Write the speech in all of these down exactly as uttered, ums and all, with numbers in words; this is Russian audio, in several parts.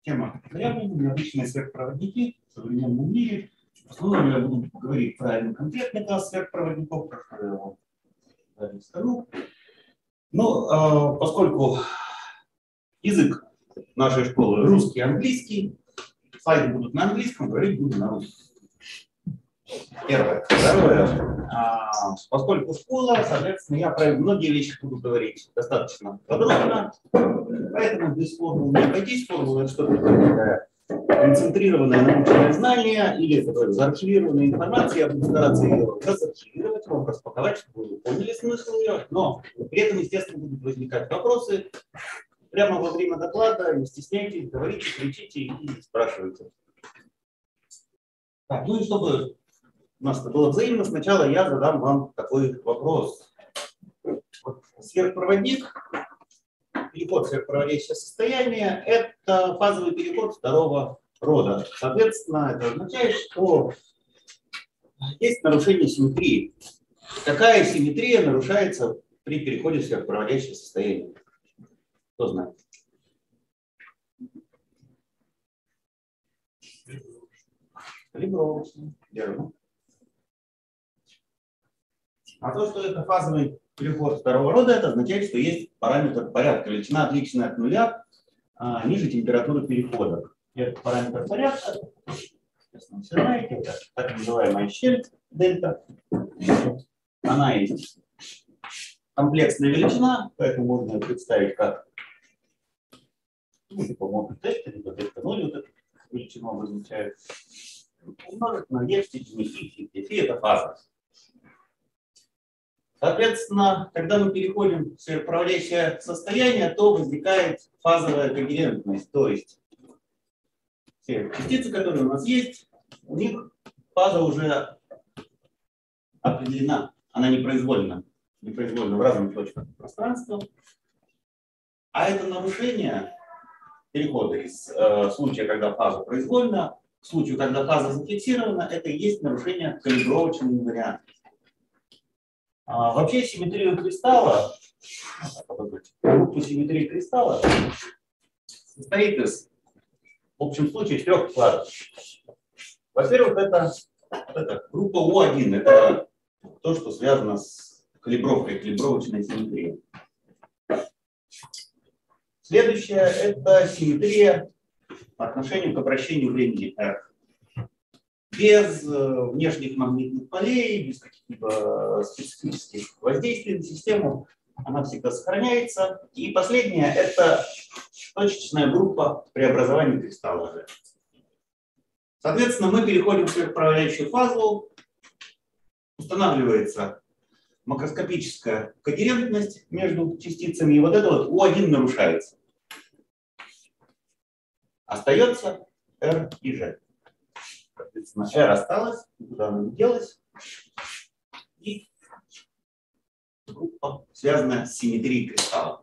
Тема variable, необычные сверхпроводники в современном мире. В основном я буду говорить про один конкретный класс сверхпроводников, про что я его далее скажу. Но поскольку язык нашей школы русский и английский, слайды будут на английском, говорить буду на русском. Первое. Второе. А, поскольку школа, соответственно, я про многие вещи буду говорить достаточно подробно, поэтому без формул не обойтись. Формула — это что-то такое концентрированное научное знание или заархивированная информация. Я буду стараться ее разархивировать, вам распаковать, чтобы вы поняли смысл ее, но при этом, естественно, будут возникать вопросы. Прямо во время доклада не стесняйтесь, говорите, кричите и спрашивайте. Так, ну и чтобы у нас это было взаимно, сначала я задам вам такой вопрос. Вот сверхпроводник, переход в сверхпроводящее состояние – это фазовый переход второго рода. Соответственно, это означает, что есть нарушение симметрии. Какая симметрия нарушается при переходе в сверхпроводящее состояние? Кто знает? Калибровочная. Верно. А то, что это фазовый переход второго рода, это означает, что есть параметр порядка, величина, отличная от нуля, а, ниже температуры перехода. Этот параметр порядка, естественно, все знаете, это так называемая щель дельта. Она есть комплексная величина, поэтому можно ее представить как помогут дельта, либо дельта ноль, вот эту величину обозначает. Умножить на e в степени фи, фи, фи это фаза. Соответственно, когда мы переходим в сверхпроводящее состояние, то возникает фазовая когерентность. То есть все частицы, которые у нас есть, у них фаза уже определена. Она непроизвольна. Непроизвольна в разных точках пространства. А это нарушение перехода из э, случая, когда фаза произвольна, к случаю, когда фаза зафиксирована, это и есть нарушение калибровочного варианта. А, вообще симметрию кристалла, группа симметрии кристалла состоит из, в общем случае, трех вкладов. Во-первых, это, это группа У один, это то, что связано с калибровкой, калибровочной симметрией. Следующее – это симметрия по отношению к обращению времени R. Без внешних магнитных полей, без каких-либо специфических воздействий на систему, она всегда сохраняется. И последнее – это точечная группа преобразования кристалла. Соответственно, мы переходим в сверхпроводящую фазу, устанавливается макроскопическая когерентность между частицами, и вот это вот У один нарушается. Остается R и G. Соответственно, R осталась, никуда она не делась. И группа, связанная с симметрией кристалла.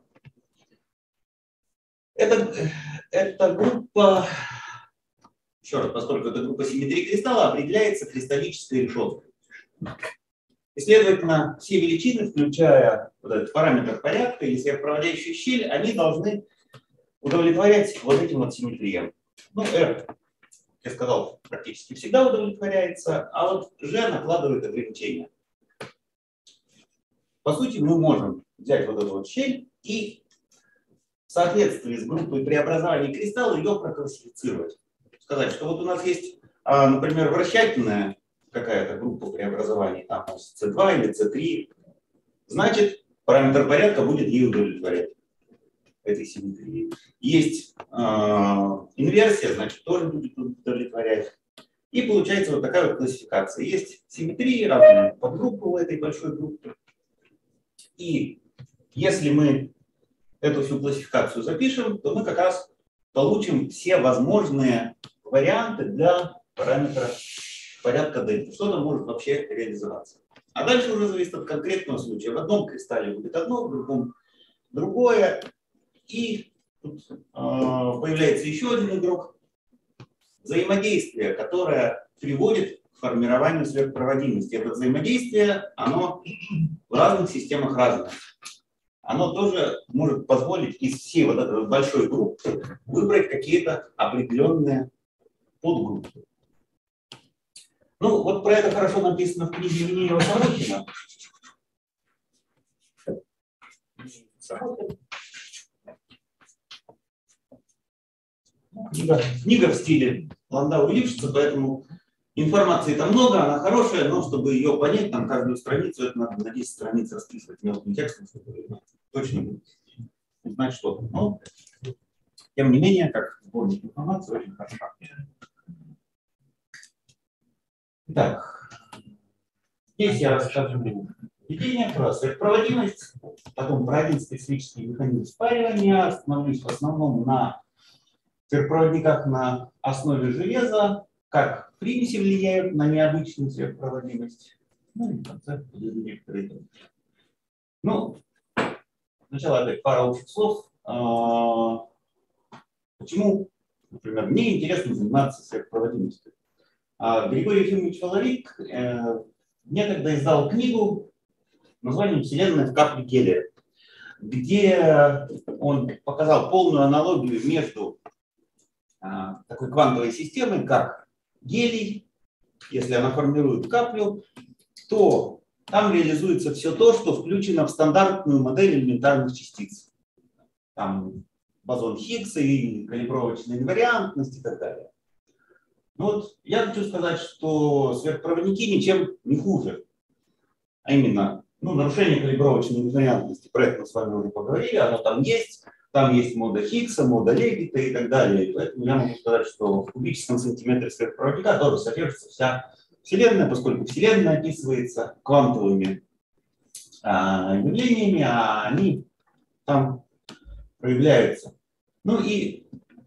Это, эта группа, еще раз, поскольку это группа симметрии кристалла, определяется кристаллической решеткой. И, следовательно, все величины, включая вот этот параметр порядка или сверхпроводящую щель, они должны удовлетворять вот этим вот симметриям. Ну, R, я сказал, практически всегда удовлетворяется, а вот G накладывает ограничения. По сути, мы можем взять вот эту вот щель и в соответствии с группой преобразования кристалла ее проклассифицировать. Сказать, что вот у нас есть, например, вращательная какая-то группа преобразований, там С два или С три, значит, параметр порядка будет ей удовлетворять, этой симметрии. Есть э, инверсия, значит, тоже будет удовлетворять. И получается вот такая вот классификация. Есть симметрии, разные подгруппы у этой большой группы. И если мы эту всю классификацию запишем, то мы как раз получим все возможные варианты для параметра порядка дельта. Что там может вообще реализоваться. А дальше уже зависит от конкретного случая. В одном кристалле будет одно, в другом другое. И тут э, появляется еще один игрок. Взаимодействие, которое приводит к формированию сверхпроводимости. Это взаимодействие, оно в разных системах разное. оно тоже может позволить из всей вот этой большой группы выбрать какие-то определенные подгруппы. Ну, вот про это хорошо написано в книге Минеева Сорокина. Книга, книга в стиле Ландау и Лившица, поэтому информации там много, она хорошая, но чтобы ее понять, там каждую страницу, это надо на десять страниц расписывать мелким текстом, чтобы точно будет узнать что-то. Но, тем не менее, как сборник информации, очень хорошо. Итак, здесь я расскажу введение про сверхпроводимость, потом про один специфический механизм спаривания, остановлюсь в основном на сверхпроводниках на основе железа, как примеси влияют на необычную сверхпроводимость. Ну и в конце некоторые. Ну, сначала опять пара общих слов. Почему, например, мне интересно заниматься сверхпроводимостью? Григорий Ефимович Валарик некогда издал книгу с названием «Вселенная в капле гелия», где он показал полную аналогию между такой квантовой системой, как гелий. Если она формирует каплю, то там реализуется все то, что включено в стандартную модель элементарных частиц. Там бозон Хиггса и калибровочная инвариантность и так далее. Ну вот я хочу сказать, что сверхпроводники ничем не хуже. А именно, ну, нарушение калибровочной инвариантности, про это мы с вами уже поговорили, оно там есть. Там есть мода Хиггса, мода Левита и так далее. И поэтому я могу сказать, что в кубическом сантиметре сверхпроводника тоже содержится вся Вселенная, поскольку Вселенная описывается квантовыми а, явлениями, а они там проявляются. Ну и,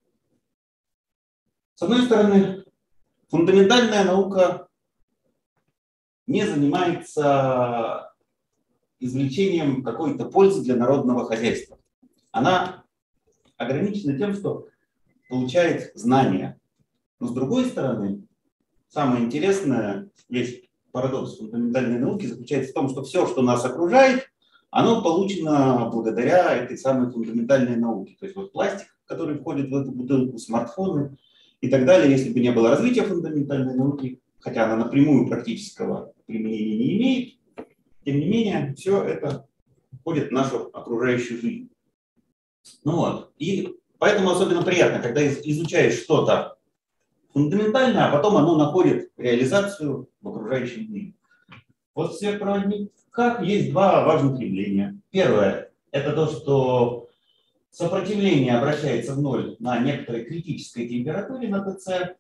с одной стороны, фундаментальная наука не занимается извлечением какой-то пользы для народного хозяйства. Она ограничена тем, что получает знания. Но с другой стороны, самое интересное, весь парадокс фундаментальной науки заключается в том, что все, что нас окружает, оно получено благодаря этой самой фундаментальной науке. То есть вот пластик, который входит в эту бутылку, смартфоны и так далее. Если бы не было развития фундаментальной науки, хотя она напрямую практического применения не имеет, тем не менее, все это входит в нашу окружающую жизнь. Ну вот. И поэтому особенно приятно, когда изучаешь что-то фундаментальное, а потом оно находит реализацию в окружающем мире. Вот в сверхпроводниках есть два важных явления. Первое – это то, что сопротивление обращается в ноль на некоторой критической температуре на ТЦ.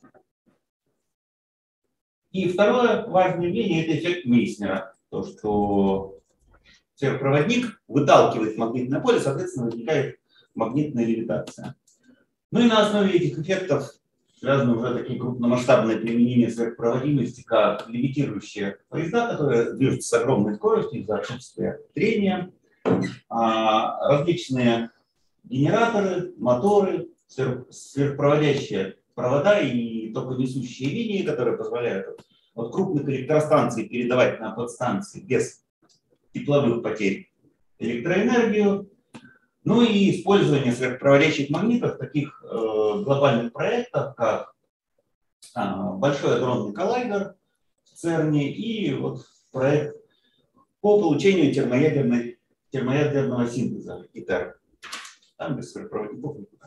И второе важное явление – это эффект Мейснера. То, что сверхпроводник выталкивает магнитное поле, соответственно, возникает магнитная левитация. Ну и на основе этих эффектов связаны уже такие крупномасштабные применения сверхпроводимости, как левитирующие поезда, которые движутся с огромной скоростью из-за отсутствия трения, различные генераторы, моторы, сверхпроводящие провода и токонесущие линии, которые позволяют от крупных электростанций передавать на подстанции без тепловых потерь электроэнергию. Ну и использование сверхпроводящих магнитов в таких э, глобальных проектах, как э, Большой адронный коллайдер в ЦЕРНе и вот проект по получению термоядерной, термоядерного синтеза ИТЕР. Там без сверхпроводников никуда.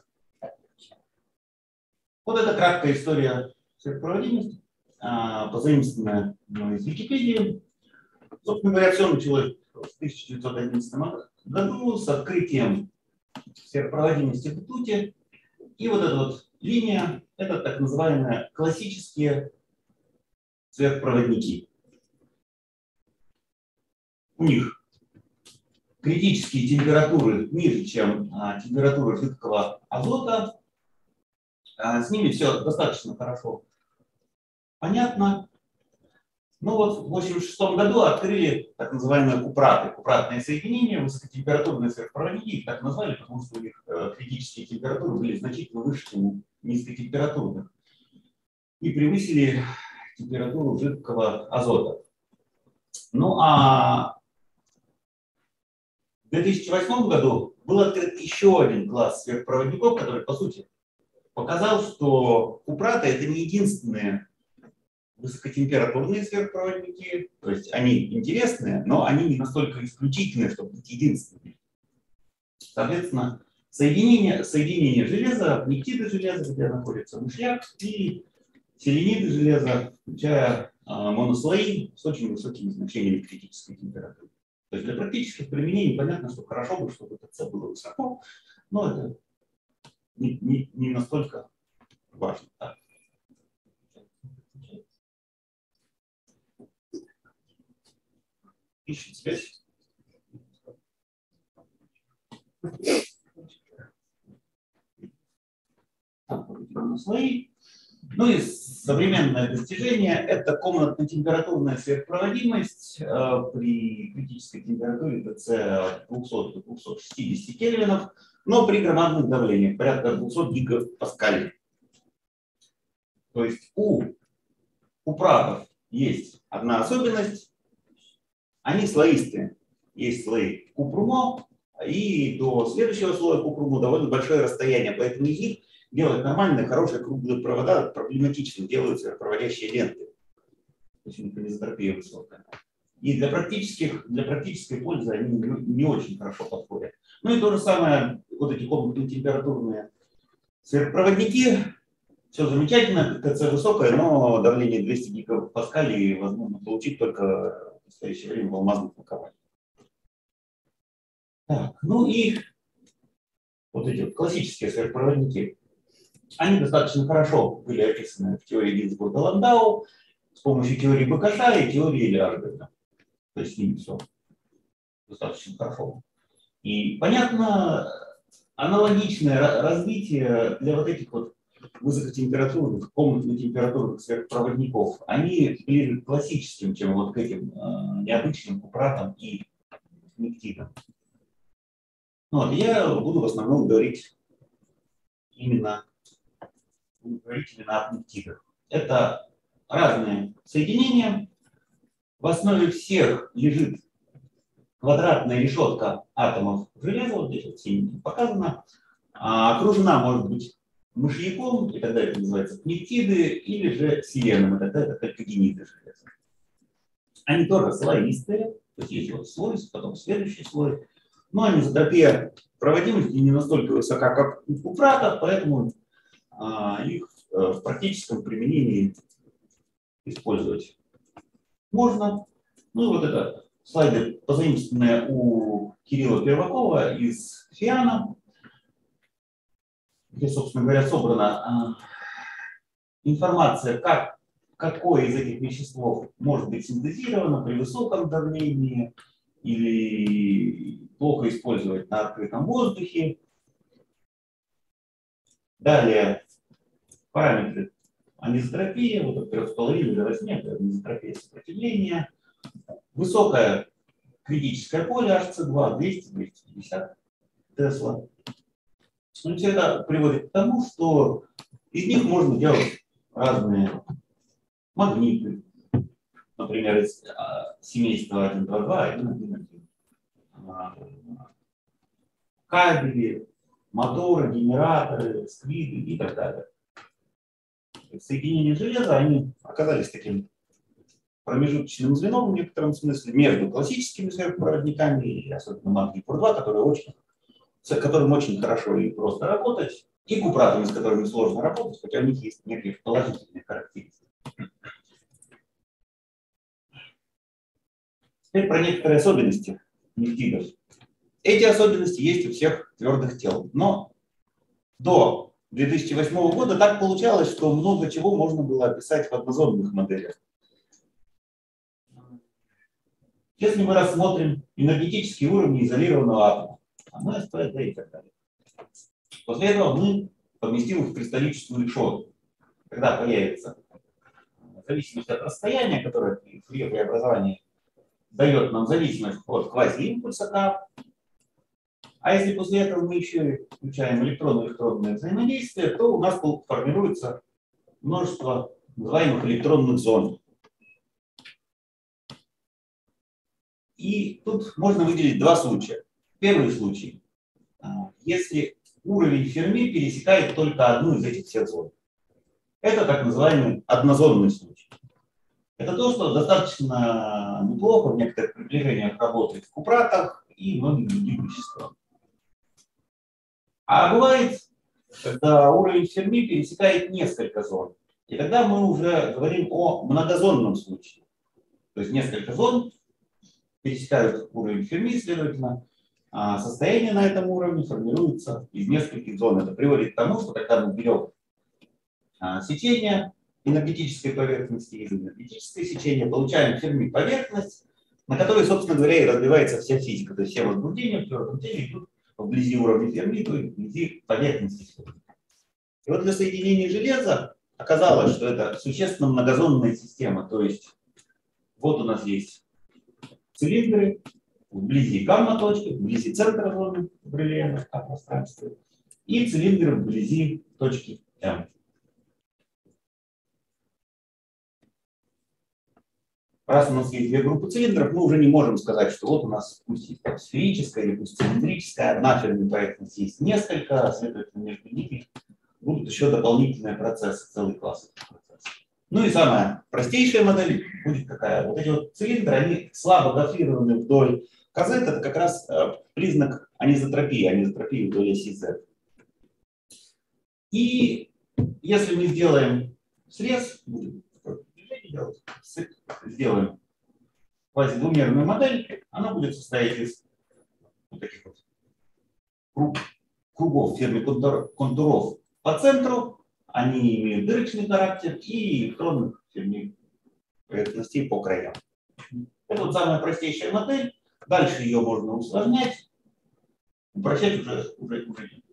Вот это краткая история сверхпроводимости, э, позаимствованная из Википедии. Собственно говоря, все началось в тысяча девятьсот одиннадцатом году с открытием сверхпроводимости в ртути. И вот эта вот линия – это так называемые классические сверхпроводники. У них критические температуры ниже, чем а, температура жидкого азота. А, с ними все достаточно хорошо понятно. Ну вот в восемьдесят шестом году открыли так называемые купраты, купратные соединения, высокотемпературные сверхпроводники, их так назвали, потому что у них э, критические температуры были значительно выше, чем низкотемпературных, и превысили температуру жидкого азота. Ну а в две тысячи восьмом году был открыт еще один класс сверхпроводников, который, по сути, показал, что купраты — это не единственные высокотемпературные сверхпроводники, то есть они интересные, но они не настолько исключительные, чтобы быть единственными. Соответственно, соединение, соединение железа, пниктиды железа, где находится мышьяк, и селениды железа, включая а, монослои с очень высокими значениями критической температуры. То есть для практических применений понятно, что хорошо бы, чтобы ТЦ было высоко, но это не, не, не настолько важно. Так. Ищем связь. Слои. Ну и современное достижение – это комнатно-температурная сверхпроводимость э, при критической температуре ТЦ от двухсот до двухсот шестидесяти кельвинов, но при громадных давлениях, порядка двухсот гигапаскалей. То есть у купратов есть одна особенность – они слоистые. Есть слои купрумо, и до следующего слоя купрумо довольно большое расстояние, поэтому из них делать нормальные, хорошие круглые провода проблематично, делаются проводящие ленты. То есть анизотропия высокая. И для, практических, для практической пользы они не очень хорошо подходят. Ну и то же самое, вот эти комнатно-температурные сверхпроводники. Все замечательно, ТЦ высокое, но давление двести гигапаскалей возможно получить только в настоящее время в алмазных накованиях. Так, ну и вот эти вот классические сверхпроводники, они достаточно хорошо были описаны в теории Гинзбурга-Ландау с помощью теории Бакаша и теории Ляжберга. То есть с ними все достаточно хорошо. И понятно, аналогичное развитие для вот этих вот высокотемпературных, комнатно-температурных сверхпроводников, они ближе к классическим, чем вот к этим э, необычным купратам и пниктидам. Вот, я буду в основном говорить именно, буду говорить именно о пниктидах. Это разные соединения. В основе всех лежит квадратная решетка атомов железа, вот здесь вот синеньким показано. А окружена может быть мышьяком, и тогда это называется пниктиды, или же селеном, и тогда это кальцигениды железа. Они тоже слоистые, то есть есть вот слой, потом следующий слой. Но анизотропия проводимости не настолько высока, как у купратов, поэтому а, их а, в практическом применении использовать можно. Ну и вот это слайды, позаимствованные у Кирилла Первакова из ФИАНа, где, собственно говоря, собрана а, информация, как, какое из этих веществ может быть синтезировано при высоком давлении или плохо использовать на открытом воздухе. Далее параметры анизотропии, вот от трёх с половиной до восьми, это анизотропия сопротивления. Высокое критическое поле эйч си два, двести — двести пятьдесят Тесла. Но все это приводит к тому, что из них можно делать разные магниты, например, из семейства один два два, один один один, кабели, моторы, генераторы, сквиды и так далее. Соединения железа, они оказались таким промежуточным звеном в некотором смысле между классическими сверхпроводниками и особенно магнит-пур два, которые очень, с которым очень хорошо и просто работать, и купратами, с которыми сложно работать, хотя у них есть некие положительные характеристики. Теперь про некоторые особенности пниктидов. Эти особенности есть у всех твердых тел, но до две тысячи восьмого года так получалось, что много чего можно было описать в однозонных моделях. Если мы рассмотрим энергетические уровни изолированного атома, АМС, ПД и так далее, после этого мы поместим их в кристаллическую решетку. Когда появится зависимость от расстояния, которое при преобразовании дает нам зависимость от квазиимпульса К. А если после этого мы еще включаем электронно-электронное взаимодействие, то у нас формируется множество называемых электронных зон. И тут можно выделить два случая. Первый случай. Если уровень Ферми пересекает только одну из этих всех зон. Это так называемый однозонный случай. Это то, что достаточно неплохо в некоторых приближениях работает в купратах и многих других веществах. А бывает, когда уровень Ферми пересекает несколько зон. И тогда мы уже говорим о многозонном случае. То есть несколько зон пересекают уровень Ферми, следовательно, состояние на этом уровне формируется из нескольких зон. Это приводит к тому, что когда мы берем сечение энергетической поверхности из энергетической сечения, получаем Ферми поверхность, на которой, собственно говоря, и развивается вся физика. То есть все возбуждения в твердом теле идут вблизи уровня Ферми, то есть вблизи поверхности. И вот для соединения железа оказалось, что это существенно многозонная система. То есть вот у нас есть цилиндры вблизи гамма-точки, вблизи центра зоны в бриллиантовом пространстве и цилиндры вблизи точки М. Раз у нас есть две группы цилиндров, мы уже не можем сказать, что вот у нас пусть есть сферическая или пусть цилиндрическая, одна Ферми поверхность, есть несколько, следовательно, между ними будут еще дополнительные процессы, целый класс процессов. Ну и самая простейшая модель будет какая? Вот эти вот цилиндры, они слабо гофрированы вдоль КЗ, это как раз признак анизотропии, анизотропии вдоль оси Z. И если мы сделаем срез, будем делать, сделаем квазидвумерную модель, она будет состоять из вот таких вот круг, кругов Ферми-контуров по центру, они имеют дырочный характер и электронных Ферми поверхностей по краям. Это вот самая простейшая модель. Дальше ее можно усложнять, упрощать уже, уже, уже нет.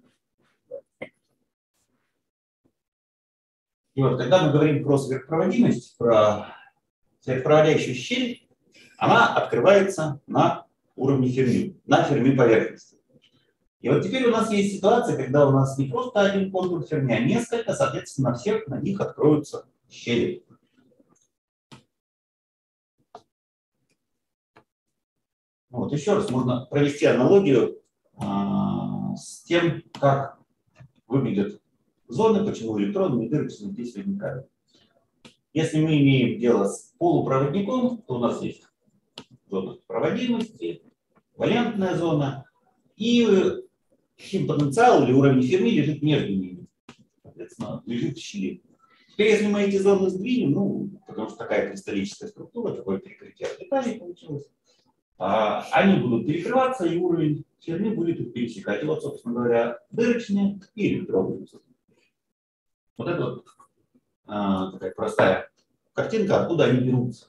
И вот когда мы говорим про сверхпроводимость, про сверхпроводящую щель, она открывается на уровне Ферми, на Ферми поверхности. И вот теперь у нас есть ситуация, когда у нас не просто один контур Ферми, а несколько, соответственно, на всех на них откроются щели. Вот еще раз можно провести аналогию а, с тем, как выглядят зоны, почему электроны и дырочные здесь возникают. Если мы имеем дело с полупроводником, то у нас есть зона проводимости, валентная зона, и химпотенциал или уровень Ферми лежит между ними, соответственно, лежит в щели. Теперь, если мы эти зоны сдвинем, ну, потому что такая кристаллическая структура, такое перекрытие деталей получилось, а, они будут перекрываться, и уровень Ферми будет их пересекать. И вот, собственно говоря, дырочные и электронные. Вот это вот а, такая простая картинка, откуда они берутся.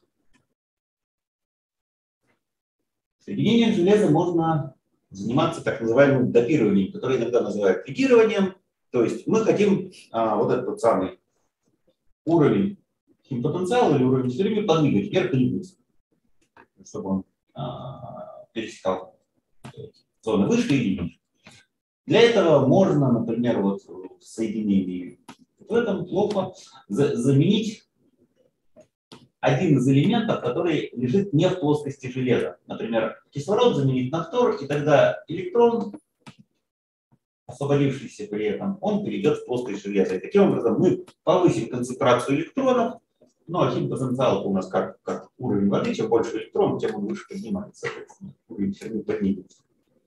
Соединением железа можно заниматься так называемым допированием, которое иногда называют лигированием. То есть мы хотим а, вот этот вот самый уровень химпотенциала или уровень Ферми подвигать вверх или вниз, чтобы он а, пересекал зоны выше или ниже. Для этого можно, например, вот в соединении в этом плохо за заменить один из элементов, который лежит не в плоскости железа. Например, кислород заменить на фтор, и тогда электрон, освободившийся при этом, он перейдет в плоскость железа. И таким образом мы повысим концентрацию электронов, ну а химпотенциал у нас как, как уровень воды, чем больше электронов, тем он выше поднимается, уровень Ферми поднимется.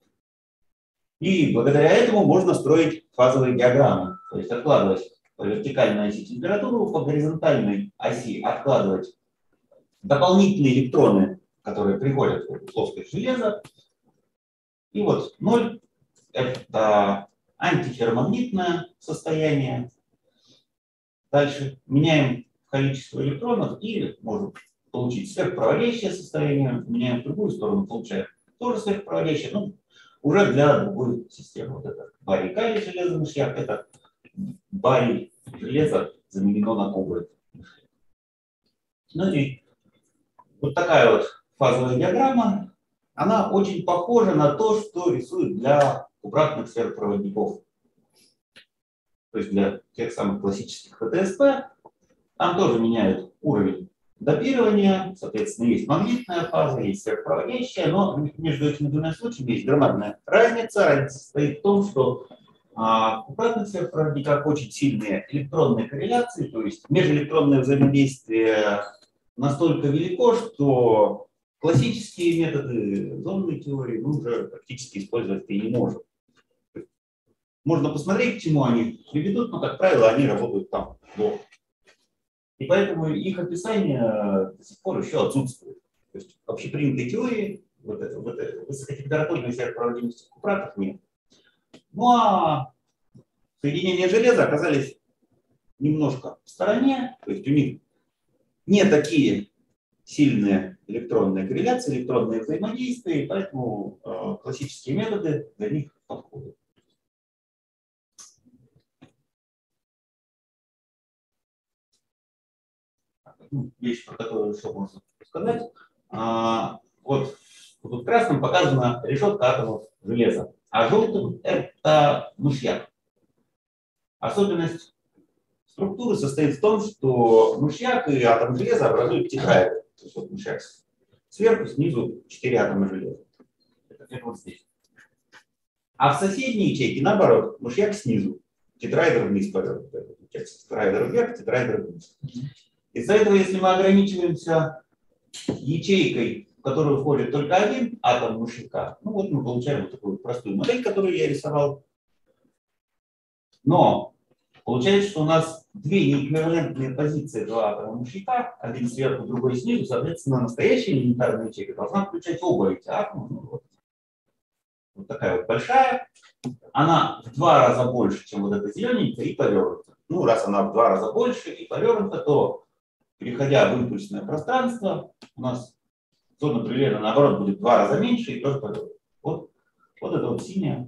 И благодаря этому можно строить фазовые диаграммы, то есть откладывать по вертикальной оси температуру, по горизонтальной оси откладывать дополнительные электроны, которые приходят в эту плоскость железа. И вот ноль – это антиферромагнитное состояние. Дальше меняем количество электронов и можем получить сверхпроводящее состояние. Меняем в другую сторону, получаем тоже сверхпроводящее, но уже для другой системы. Вот это барий-калий железо мышьяк, это барий железо заменено на кобальт. Ну и вот такая вот фазовая диаграмма, она очень похожа на то, что рисуют для квадратных сверхпроводников. То есть для тех самых классических ФТСП, там тоже меняют уровень допирования, соответственно, есть магнитная фаза, есть сверхпроводящая, но между этими двумя случаями есть громадная разница. Разница состоит в том, что а, в обратных сверхпроводниках очень сильные электронные корреляции, то есть межэлектронное взаимодействие настолько велико, что классические методы зонной теории мы уже практически использовать и не можем. Можно посмотреть, к чему они приведут, но, как правило, они работают там плохо. И поэтому их описание до сих пор еще отсутствует. То есть в общепринятой теории вот это, вот это, высокотемпературной сверхпроводимости купратов нет. Ну а соединения железа оказались немножко в стороне, то есть у них не такие сильные электронные корреляции, электронные взаимодействия, и поэтому э, классические методы для них подходят. Вещь, про которую еще можно сказать. А, вот тут красным показана решетка атомов железа, а желтым это мышьяк. Особенность структуры состоит в том, что мышьяк и атом железа образуют тетраэдр. То есть вот мышьяк сверху, снизу четыре атома железа. Это вот здесь. А в соседней ячейке, наоборот, мышьяк снизу, тетраэдр вниз повернут. Тетраэдр вверх, тетраэдр вниз. Из-за этого, если мы ограничиваемся ячейкой, в которую входит только один атом мышьяка, ну вот мы получаем вот такую простую модель, которую я рисовал. Но получается, что у нас две неэквивалентные позиции этого атома мышьяка, один сверху, другой снизу, соответственно, настоящая элементарная ячейка должна включать оба эти атома. Ну, вот. Вот такая вот большая. Она в два раза больше, чем вот эта зелененькая, и повернута. Ну, раз она в два раза больше и повернута, то переходя в импульсное пространство, у нас зона прилета, наоборот, будет в два раза меньше и тоже повернута. Вот, вот это вот синяя.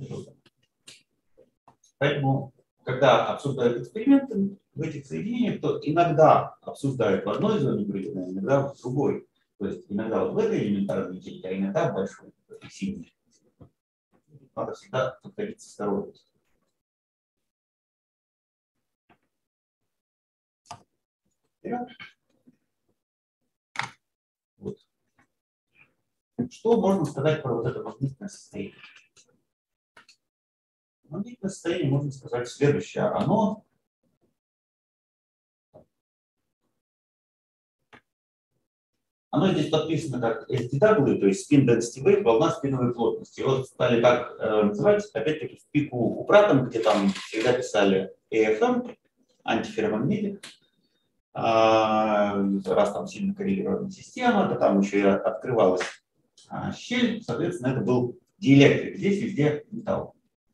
Поэтому, когда обсуждают эксперименты в этих соединениях, то иногда обсуждают в одной зоне прилета, а иногда в другой. То есть иногда вот в этой элементарной ячейке, а иногда в большой, в этой синей. Надо всегда подходить с осторожностью. Вот. Что можно сказать про вот это магнитное состояние? Магнитное состояние можно сказать следующее. Оно Оно здесь подписано как эс ди дабл ю, то есть spin density wave, волна спиновой плотности. Его стали так э, называть, опять-таки, в пику купратом, где там всегда писали эй эф эм, антиферромагнетик. А, раз там сильно коррелированная система, то там еще и открывалась а, щель, соответственно, это был диэлектрик. Здесь везде металл.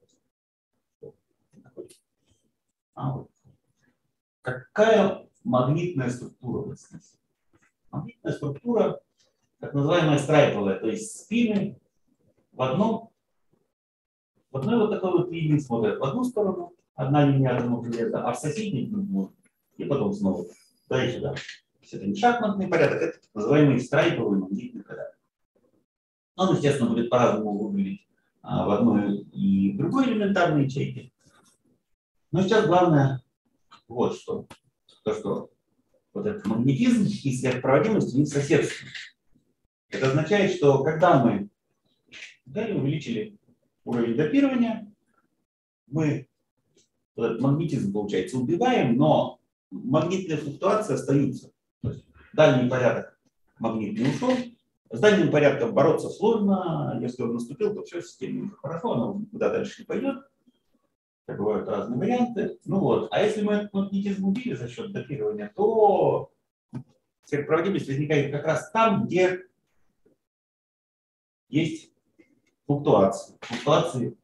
А, вот. Какая магнитная структура в этом смысле? Магнитная структура, так называемая страйповая, то есть спины в одном, в одной вот такой вот линии смотрят в одну сторону, одна линия атомов железа, а в соседней ну, и потом снова туда и сюда. То есть это не шахматный порядок, это так называемый страйповый магнитный порядок. Он, естественно, будет по-разному выглядеть а, в одной и в другой элементарной ячейке. Но сейчас главное вот что. То, что вот этот магнетизм и сверхпроводимость не соседствуют. Это означает, что когда мы далее увеличили уровень допирования, мы этот магнетизм, получается, убиваем, но магнитные флуктуации остаются. То есть дальний порядок магнит не ушел. С дальним порядком бороться сложно. Если он наступил, то все в системе уже хорошо, оно куда дальше не пойдет. Бывают разные варианты. Ну вот. А если мы этот магнетизм убили за счет допирования, то сверхпроводимость возникает как раз там, где есть флуктуации. Флуктуации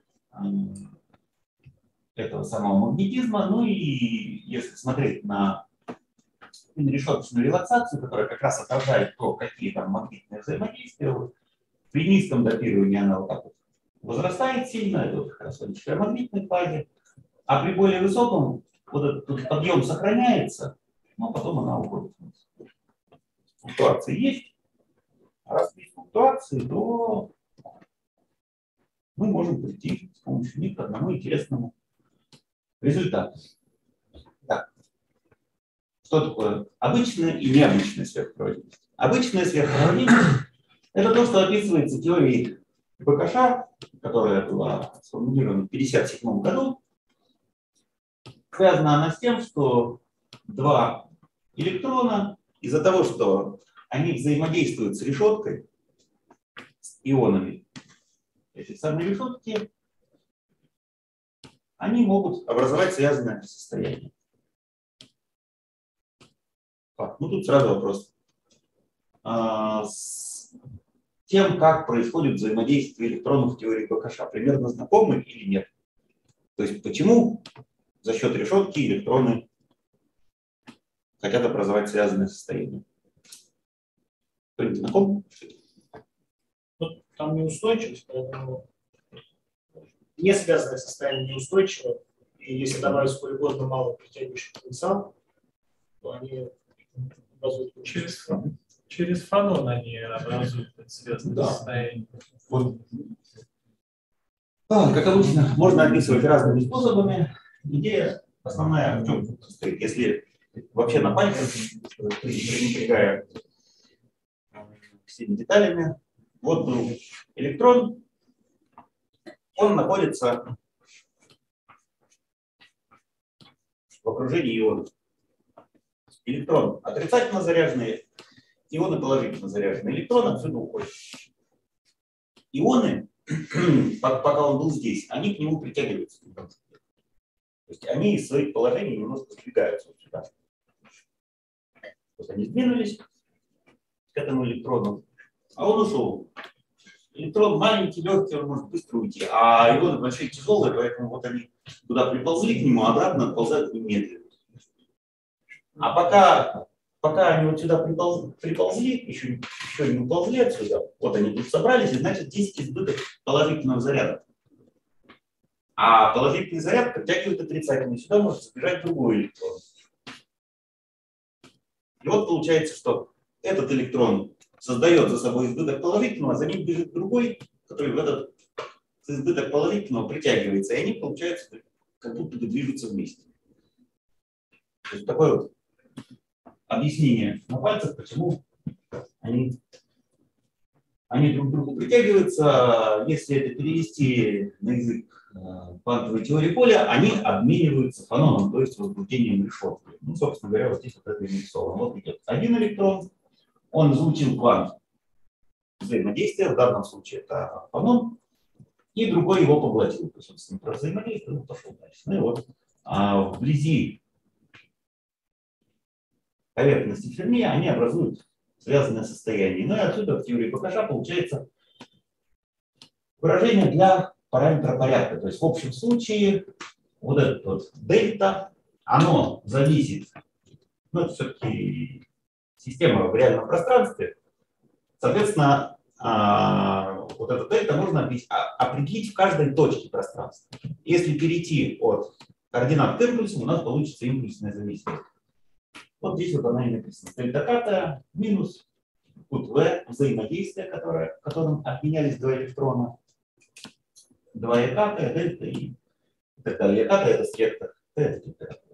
этого самого магнетизма. Ну и если смотреть на решеточную релаксацию, которая как раз отражает то, какие там магнитные взаимодействия, вот, при низком допировании она вот так вот возрастает сильно, это вот как раз в магнитной фазе, а при более высоком вот этот подъем сохраняется, но потом она уходит вниз. Флуктуации есть, а раз есть флуктуации, то мы можем прийти с помощью них к одному интересному результату. Так. Что такое обычная и необычная сверхпроводимость? Обычная сверхпроводимость – это то, что описывается теорией БКШ, которая была сформулирована в тысяча девятьсот пятьдесят седьмом году. Связана она с тем, что два электрона, из-за того, что они взаимодействуют с решеткой, с ионами этой самой решетки, они могут образовать связанное состояние. Так, ну тут сразу вопрос. А, с тем, как происходит взаимодействие электронов в теории БКШ, примерно знакомы или нет? То есть почему за счет решетки электроны хотят образовать связанное состояние? Кто-нибудь знаком? Ну, там неустойчивость, поэтому не связанное состояние неустойчиво. И если добавить сколь угодно мало притягивающих потенциал, то они образуют через, через фонон они образуют связанное Да. состояние. Вот. А, как обычно, можно описывать разными способами. Идея основная в чем состоит? Если вообще на пальцах, пренебрегая всеми деталями, вот был электрон, он находится в окружении ионов. Электрон отрицательно заряженный, ионы положительно заряженные. Электрон отсюда уходит. Ионы, пока он был здесь, они к нему притягиваются. То есть они из своих положений немножко сдвигаются вот сюда. То есть они сдвинулись к этому электрону, а он ушел. Электрон маленький, легкий, он может быстро уйти, а ионы большие, тяжелые, поэтому вот они туда приползли к нему, а обратно отползают немедленно. А пока, пока они вот сюда приползли, приползли еще, еще не уползли отсюда, вот они тут собрались, и значит здесь избыток положительного заряда. А положительный заряд притягивает отрицательный, сюда может забежать другой электрон. И вот получается, что этот электрон создает за собой избыток положительного, а за ним бежит другой, который в этот избыток положительного притягивается, и они, получается, как будто бы движутся вместе. То есть такое вот объяснение на пальцах, почему они, они друг к другу притягиваются. Если это перевести на язык квантовой теории поля, они обмениваются фононом, то есть возбуждением решетки. Ну, собственно говоря, вот здесь вот это и нарисовано. Вот идет один электрон, он излучил квант взаимодействия, в данном случае это фонон, и другой его поглотил. То есть он с ним взаимодействовал, пошел дальше. Ну и вот а вблизи поверхности Ферми они образуют связанное состояние. Ну и отсюда в теории БКШ получается выражение для параметра порядка. То есть в общем случае вот этот вот дельта, оно зависит, ну это все-таки система в реальном пространстве, соответственно, вот этот дельта можно определить в каждой точке пространства. Если перейти от координат к импульсу, у нас получится импульсная зависимость. Вот здесь вот она и написана. Дельта ката минус тут В, взаимодействие, которое, которым обменялись два электрона. два е ката, дельта и так далее. Е ката это спектр, Т это температура.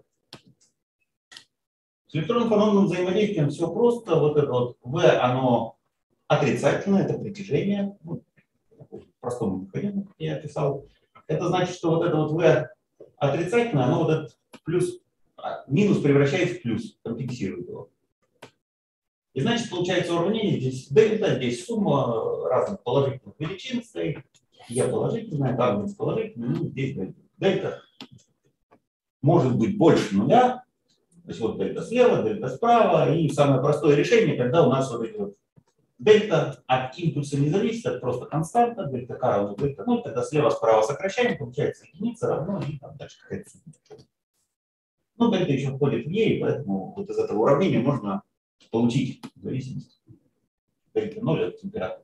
С электронно-фононным взаимодействием все просто. Вот это вот В, оно отрицательное, это притяжение. Ну, в простом механизме я описал. Это значит, что вот это вот В отрицательное, оно вот этот плюс, минус превращается в плюс, компенсирует его. И значит, получается уравнение здесь дельта, здесь сумма разных положительных величин стоит. Е положительная, там положительная, ну здесь дельта. Дельта может быть больше нуля. То есть вот дельта слева, дельта справа. И самое простое решение, когда у нас вот эти вот дельта от импульса не зависит, это просто константа, дельта к равно дельта ноль, тогда слева-справа сокращаем, получается единица равно, и там дальше какая-то сумма. Ну, дельта еще входит в Е, и поэтому вот из этого уравнения можно получить зависимость. Дельта ноль от температуры.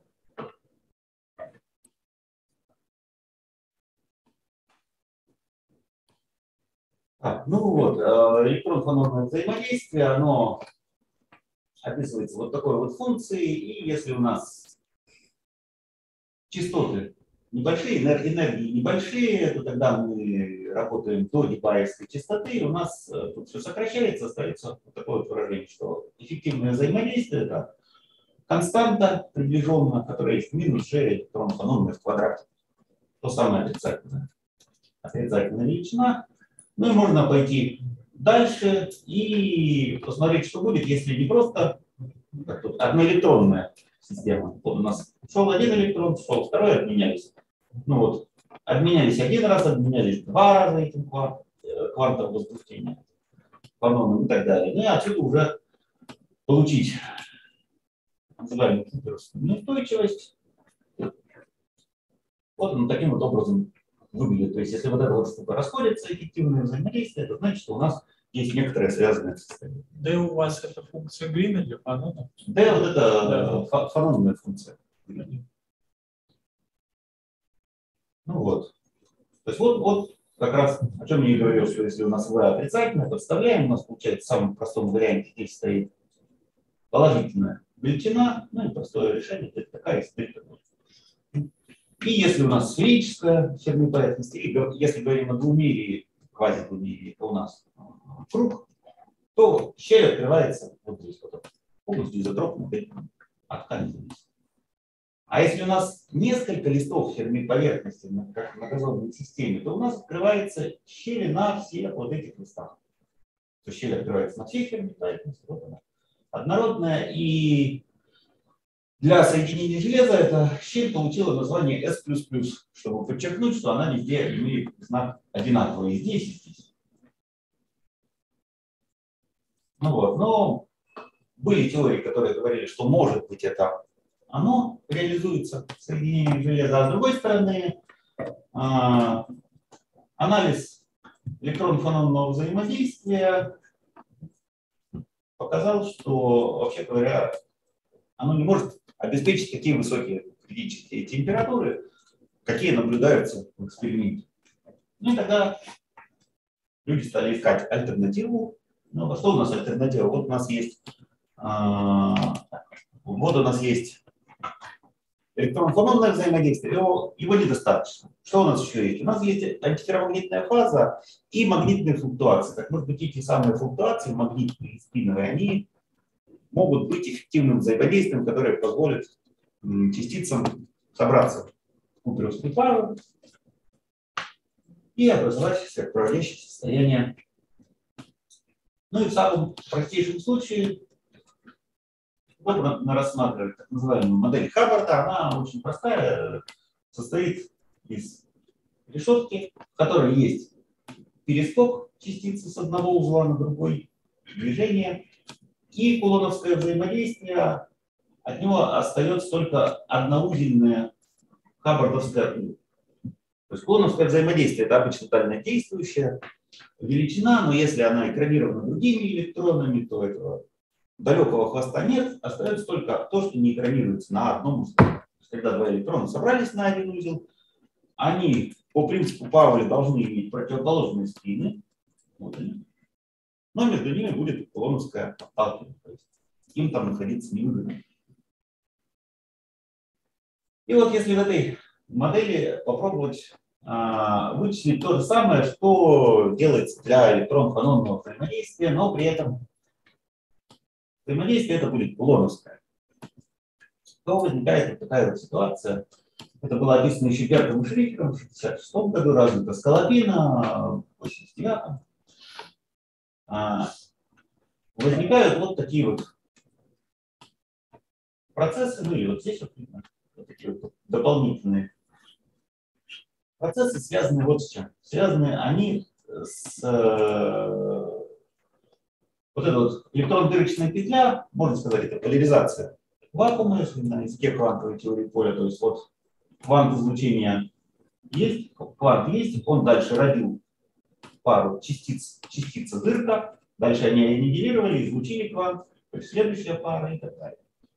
Так, ну вот, электрон-фононное взаимодействие, оно описывается вот такой вот функцией, и если у нас частоты небольшие, энергии небольшие, то тогда мы работаем до дебаевской частоты, и у нас тут все сокращается, остается вот такое вот выражение, что эффективное взаимодействие – это константа приближенная, которая есть минус g электрон фанонный в квадрате. То самое отрицательное. Отрицательная величина. Ну и можно пойти дальше и посмотреть, что будет, если не просто как тут, одноэлектронная система. Вот у нас шел один электрон, шел второй, обменялись. Ну вот, обменялись один раз, обменялись два раза этим квантом возбуждения, фаноном и так далее. Ну и отсюда уже получить называемую куперовскую неустойчивость. Вот он таким вот образом выглядит. То есть, если вот эта вот штука расходится, эффективное взаимодействие, это значит, что у нас есть некоторое связанное состояние. Да, у вас это функция Грина для фанона? Да, вот это да. Фанонная функция. Ну вот. То есть вот, вот как раз о чем я и говорил, что если у нас v отрицательное, подставляем, у нас получается в самом простом варианте здесь стоит положительная величина, ну и простое решение, это такая история. И если у нас сферическая Ферми поверхность, или если говорим о двумерии, квазидвумерии, то у нас круг, то щель открывается вот здесь, вот, полностью изотропно от ткани зависит. А если у нас несколько листов Ферми поверхности, как в многозонной системе, то у нас открывается щели на всех вот этих листах. То щель открывается на всей Ферми поверхности, вот она однородная, и для соединения железа эта щель получила название S++, чтобы подчеркнуть, что она везде имеет знак одинаковый и здесь, и здесь. Ну вот, но были теории, которые говорили, что может быть это оно реализуется соединением железа, а с другой стороны а, анализ электронно-фанонного взаимодействия показал, что, вообще говоря, оно не может обеспечить такие высокие критические температуры, какие наблюдаются в эксперименте. Ну и тогда люди стали искать альтернативу. Ну, а что у нас альтернатива? Вот у нас есть, а, вот у нас есть электронно-фанонное взаимодействие, его, его недостаточно. Что у нас еще есть? У нас есть антиферромагнитная фаза и магнитные флуктуации. Так, может быть, эти самые флуктуации, магнитные и спиновые, они могут быть эффективным взаимодействием, которое позволит частицам собраться в куперовскую пару и образовать сверхпроводящее состояние. Ну и в самом простейшем случае, вот мы рассматриваем так называемую модель Хаббарда. Она очень простая, состоит из решетки, в которой есть перескок частицы с одного узла на другой, движение. И кулоновское взаимодействие, от него остается только одноузельное хаббардовское У. То есть кулоновское взаимодействие – это обычно тотально действующая величина, но если она экранирована другими электронами, то этого далекого хвоста нет, остается только то, что не экранируется на одном узле. То есть, когда два электрона собрались на один узел, они по принципу Пауля должны иметь противоположные спины. Вот они. Но между ними будет кулоновское отталкивание. То есть им там находиться не выгодно. И вот если в этой модели попробовать а, вычислить то же самое, что делается для электрон-фанонного взаимодействия, но при этом взаимодействие это будет кулоновское, то возникает вот такая вот ситуация. Это было описано еще Бертом и Шрифером в шестьдесят шестом году, развито Скалопино в восемьдесят девятом. Возникают вот такие вот процессы, ну и вот здесь вот, вот такие вот дополнительные процессы, связанные вот с чем. Связаны они с э, вот эта вот электронно-дырочная петля, можно сказать, это поляризация вакуума, если на языке квантовой теории поля, то есть вот квант излучения есть, квант есть, он дальше родил пару частиц, частица дырка, дальше они аннигилировали, излучили квант, то есть следующая пара и так далее.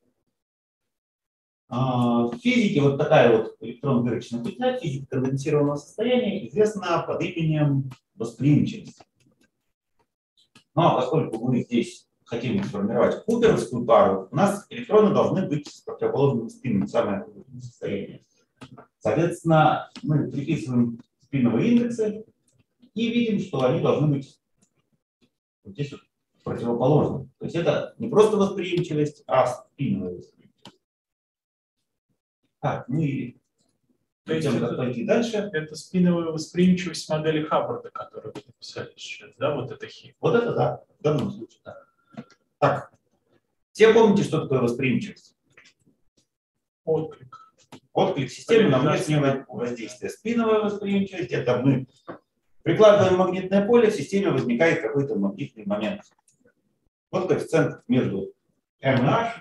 В физике вот такая вот электронно-дырочная петля, физика конденсированного состояния, известна под именем восприимчивость. Ну а поскольку мы здесь хотим сформировать куперовскую пару, у нас электроны должны быть с противоположным спином, самое состояние. Соответственно, мы приписываем спиновые индексы и видим, что они должны быть вот здесь вот противоположны. То есть это не просто восприимчивость, а спиновая восприимчивость. Так, ну и перед тем, как пойти дальше. Это спиновая восприимчивость модели Хаббарда, которую вы написали сейчас, да? Вот это хи. Вот это да, в данном случае да. Так, все помните, что такое восприимчивость? Отклик. Отклик системы на внешнее воздействие. Спиновая восприимчивость – это мы прикладываем магнитное поле, в системе возникает какой-то магнитный момент. Вот коэффициент между M и H.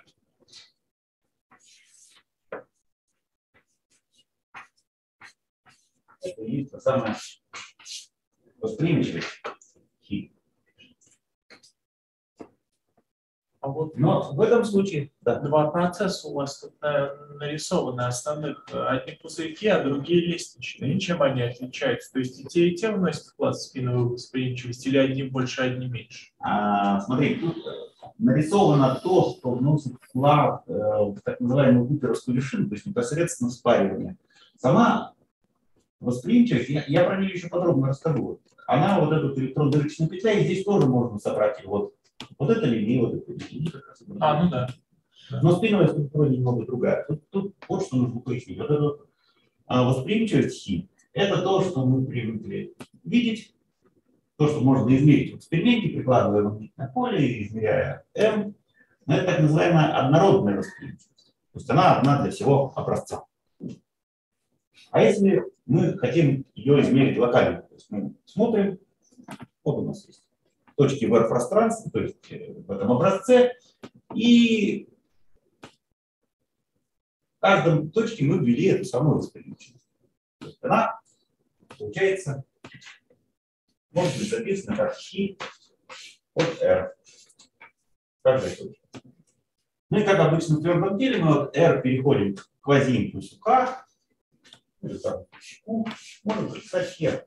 Это и есть та самая восприимчивость хи. А вот Но в этом случае да. Два процесса у вас тут нарисованы основных. Одни пузырьки, а другие лестничные. И чем они отличаются? То есть и те, и те вносят вклад в спиновую восприимчивость, или одни больше, одни меньше? А, смотри, тут нарисовано то, что вносит вклад э, в так называемую гуперовскую решину, то есть непосредственно спаривание. Сама восприимчивость, я, я про нее еще подробно расскажу. Она, вот эта электрон-дырочная петля, и здесь тоже можно собрать ее. Вот, вот это линия, вот это линия. А, ну да. Но спиновая структура немного другая. Тут, тут вот что нужно пояснить. Вот эта а, восприимчивость хи – это то, что мы привыкли видеть, то, что можно измерить в эксперименте, прикладывая магнитное поле и измеряя m. Но это так называемая однородная восприимчивость. То есть она одна для всего образца. А если мы хотим ее измерить локально, то есть мы смотрим, вот у нас есть точки в R-пространстве, то есть в этом образце, и в каждом точке мы ввели эту самую восприимчивость. То есть она, получается, может быть записана как хи от R. Каждая точка. Ну и как обычно в твердом теле мы от R переходим к квазиимпульсу K, или там Q, можем записать хер.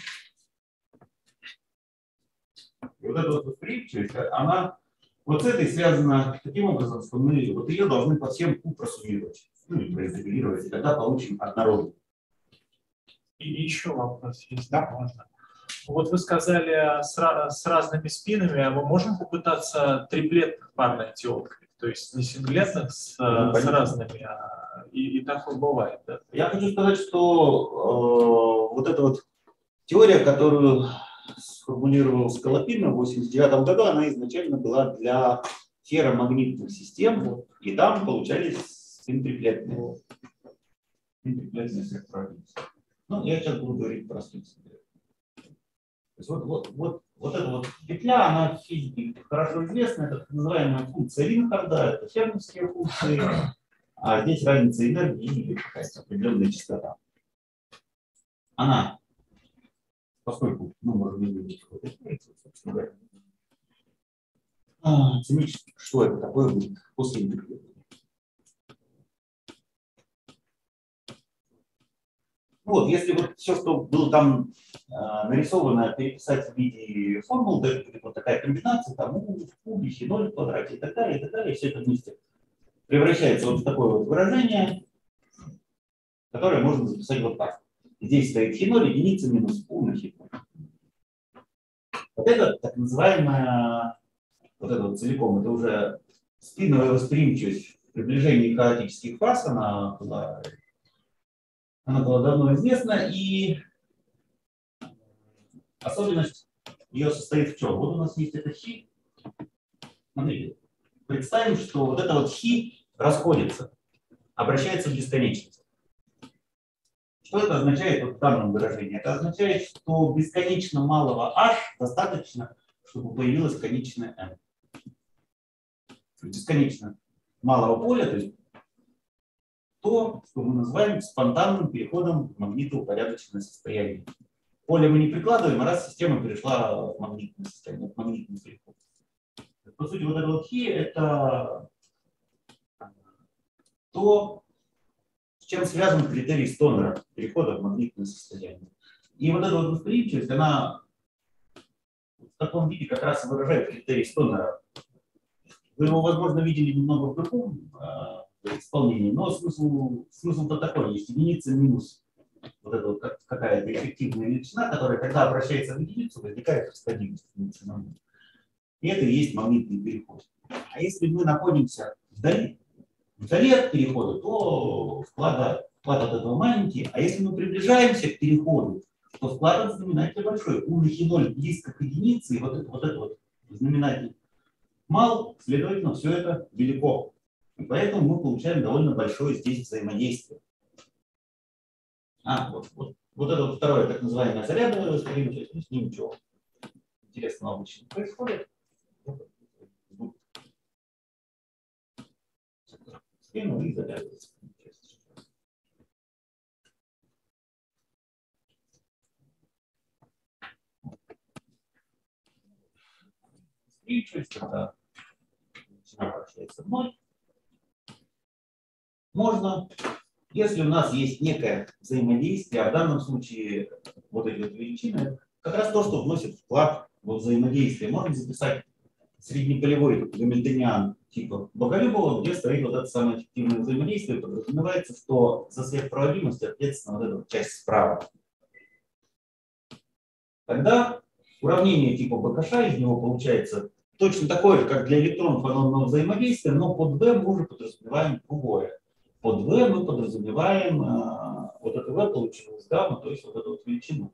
И вот эта вот восприимчивость, она вот с этой связана таким образом, что мы вот ее должны по всем Q просуммировать, ну и произрегулировать, и тогда получим однородный. И еще вопрос есть, да, можно? Вот вы сказали с, с разными спинами, а мы можем попытаться триплетных пар найти отклик? То есть не синглетных с, ну, с разными, а и, и такое бывает, да? Я хочу сказать, что э, вот эта вот теория, которую сформулировал Скалапино в восемьдесят девятом году, она изначально была для ферромагнитных систем, и там получались спин-триплетные. Спин-триплетные спектрограммы. Ну, я сейчас буду говорить про спин-триплетные. То есть вот, вот, вот, вот эта вот петля, она в физике хорошо известна, это так называемая функция Ринхарда, это фермовские функции, а здесь разница энергии или какая-то определенная частота. Она, поскольку мы можем изменить собственно говоря, оценить, что это такое будет после интегрирования. Вот, если вот все, что было там э, нарисовано, переписать в виде формул, то это будет вот такая комбинация, там у в кубе, ноль в квадрате и так далее, и так далее, все это вместе превращается вот в такое вот выражение, которое можно записать вот так. Здесь стоит хи ноль, единица минус у на хи ноль. Вот это так называемая, вот это вот целиком, это уже спиновая восприимчивость в приближении хаотических фаз, она была... Она была давно известна, и особенность ее состоит в чем? Вот у нас есть это хи. Смотрите, представим, что вот это вот хи расходится, обращается в бесконечность. Что это означает вот в данном выражении? Это означает, что бесконечно малого h достаточно, чтобы появилось конечное m. Бесконечно малого поля, то есть то, что мы называем спонтанным переходом в магнитоупорядоченное состояние. Поле мы не прикладываем, а раз система перешла в магнитное состояние, в магнитный переход. По сути, вот это вот хи – это то, с чем связан критерий Стонера перехода в магнитное состояние. И вот эта вот восприимчивость, она в таком виде как раз выражает критерий Стонера. Вы его, возможно, видели немного в другом исполнения. Но смысл, смысл-то такой, есть единица минус вот эта вот какая-то эффективная величина, которая, когда обращается в единицу, возникает расходимость. И это и есть магнитный переход. А если мы находимся вдали, вдали от перехода, то вклад, вклад от этого маленький. А если мы приближаемся к переходу, то вклад от знаменателя большой. Умных и ноль близко к единице, и вот это вот, это вот знаменатель мал, следовательно, все это велико. И поэтому мы получаем довольно большое здесь взаимодействие. А, вот, вот, вот это вот второе, так называемое зарядное восприятие, с ним ничего интересного обычно не происходит. Спину и зарядывается. Восприимчивость, когда величина вращается в ноль, можно, если у нас есть некое взаимодействие, а в данном случае вот эти вот величины, как раз то, что вносит вклад во взаимодействие, можно записать среднеполевой гамильтониан типа Боголюбова, где стоит вот это самое эффективное взаимодействие, подразумевается, что за сверхпроводимость ответственна вот эта вот часть справа. Тогда уравнение типа БКШ из него получается точно такое, как для электронно-фононного взаимодействия, но под V мы уже подразумеваем другое. Под V мы подразумеваем э, вот это V получилось гамма, то есть вот эту вот величину.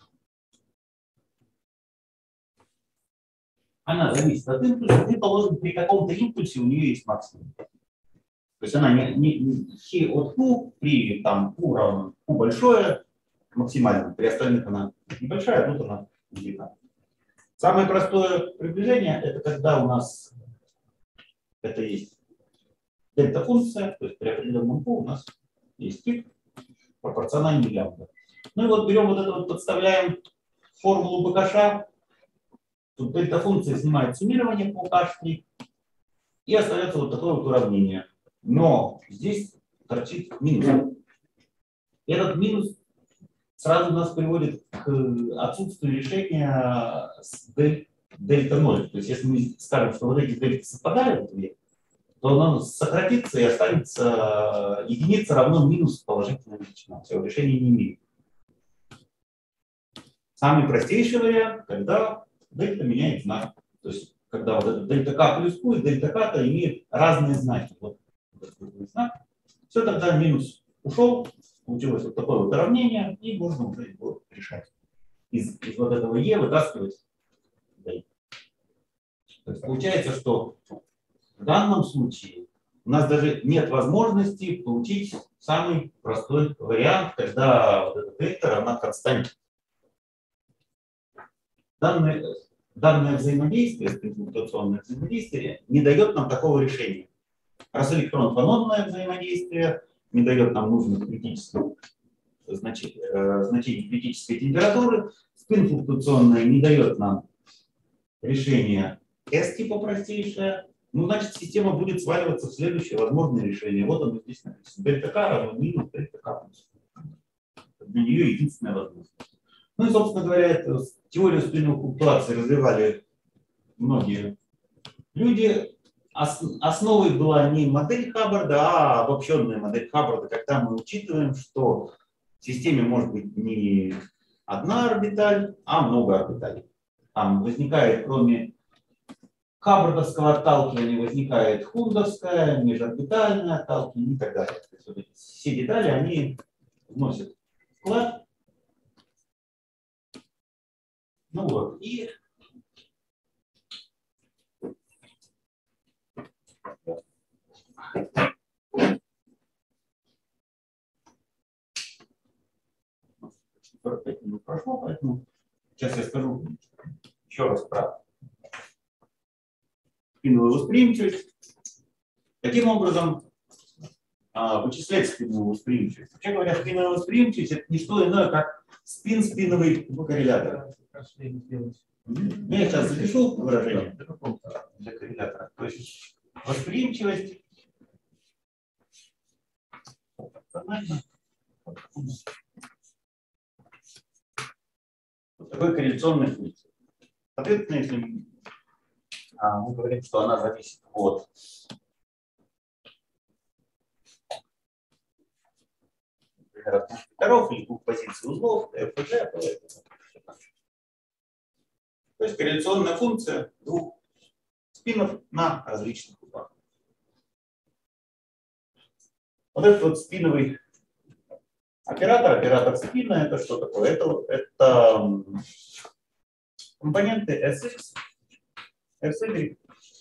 Она зависит от импульса, и, положим, при каком-то импульсе у нее есть максимум. То есть она не, не, не хи от Q, при там Q равно Q большое, максимально, при остальных она небольшая, а тут она велика. Самое простое приближение — это когда у нас это есть дельта-функция, то есть при определенном Q у нас есть пик пропорциональный лямбда. Ну и вот берем вот это вот, подставляем формулу БКШ. Тут дельта-функция снимает суммирование по каш три, и остается вот такое вот уравнение. Но здесь торчит минус. И этот минус сразу нас приводит к отсутствию решения с дельта ноль. То есть если мы скажем, что вот эти дельты совпадают, то оно сократится и останется единица равно минус положительная величина. Все, решения не имеет. Самый простейший вариант, когда дельта меняет знак. То есть, когда вот этот дельта К плюс Q и дельта К имеют разные знаки. Вот этот знак. Все, тогда минус ушел, получилось вот такое вот уравнение, и можно уже его решать. Из, из вот этого Е вытаскивать дельта. То есть, получается, что в данном случае у нас даже нет возможности получить самый простой вариант, когда вот эта дельта равна константе. Данное, данное взаимодействие, конфигурационное взаимодействие, не дает нам такого решения. Раз электрон-фононное взаимодействие не дает нам нужных критических значений, э, значений критической температуры, спин-флуктуационное не дает нам решения S-типа простейшее, ну, значит, система будет сваливаться в следующее возможное решение. Вот оно здесь написано. Дельта К равно минус дельта К плюс. Для нее единственная возможность. Ну и, собственно говоря, эту теорию спинной флуктуации развивали многие люди. Основой была не модель Хаббарда, а обобщенная модель Хаббарда, когда мы учитываем, что в системе может быть не одна орбиталь, а много орбиталей. Там возникает, кроме хаббардовского отталкивания, возникает хундовское, межорбитальное отталкивание и так далее. То есть, вот эти все детали, они вносят вклад. Ну вот, и сорок пять минут прошло, поэтому сейчас я скажу еще раз про спиновую восприимчивость. Каким образом а, вычислять спиновую восприимчивость? Вообще говоря, спиновая восприимчивость — это не что иное, как спин спиновый коррелятор. Я сейчас запишу выражение для коррелятора. То есть восприимчивость вот такой корреляционной функции. Соответственно, если а, мы говорим, что она зависит от например, от двух векторов или двух позиций узлов, f и g, то это. То есть корреляционная функция двух спинов на различных узлах. Вот этот вот спиновый оператор, оператор спина, это что такое? Это, это компоненты Sx, Sy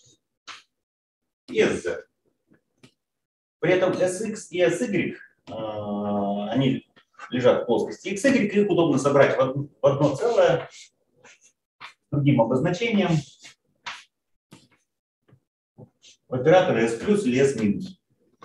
и Sz. При этом Sx и Sy, э, они лежат в плоскости Xy, их удобно собрать в одно, в одно целое с другим обозначением в операторы S плюс или S минус.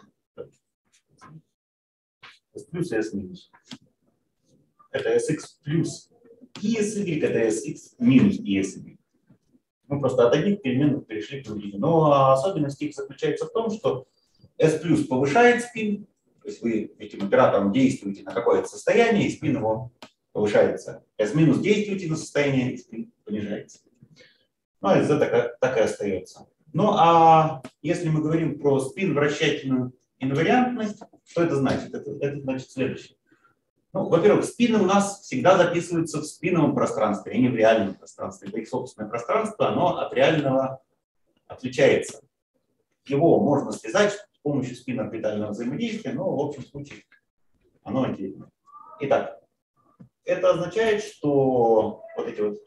S плюс и S минус. Это Sx плюс и Sy, это Sx минус и Sy. Мы просто от одних переменных перешли к другим. Но особенность их заключается в том, что S плюс повышает спин, то есть вы этим оператором действуете на какое-то состояние, и спин его повышается. S минус действуете на состояние, и спин понижается. Ну, а Z так, так и остается. Ну, а если мы говорим про спин вращательную инвариантность, что это значит? Это, это значит следующее. Ну, во-первых, спины у нас всегда записываются в спиновом пространстве, а не в реальном пространстве. Это их собственное пространство, оно от реального отличается. Его можно связать с помощью спин-орбитального взаимодействия, но в общем случае оно отдельно. Итак, это означает, что вот эти вот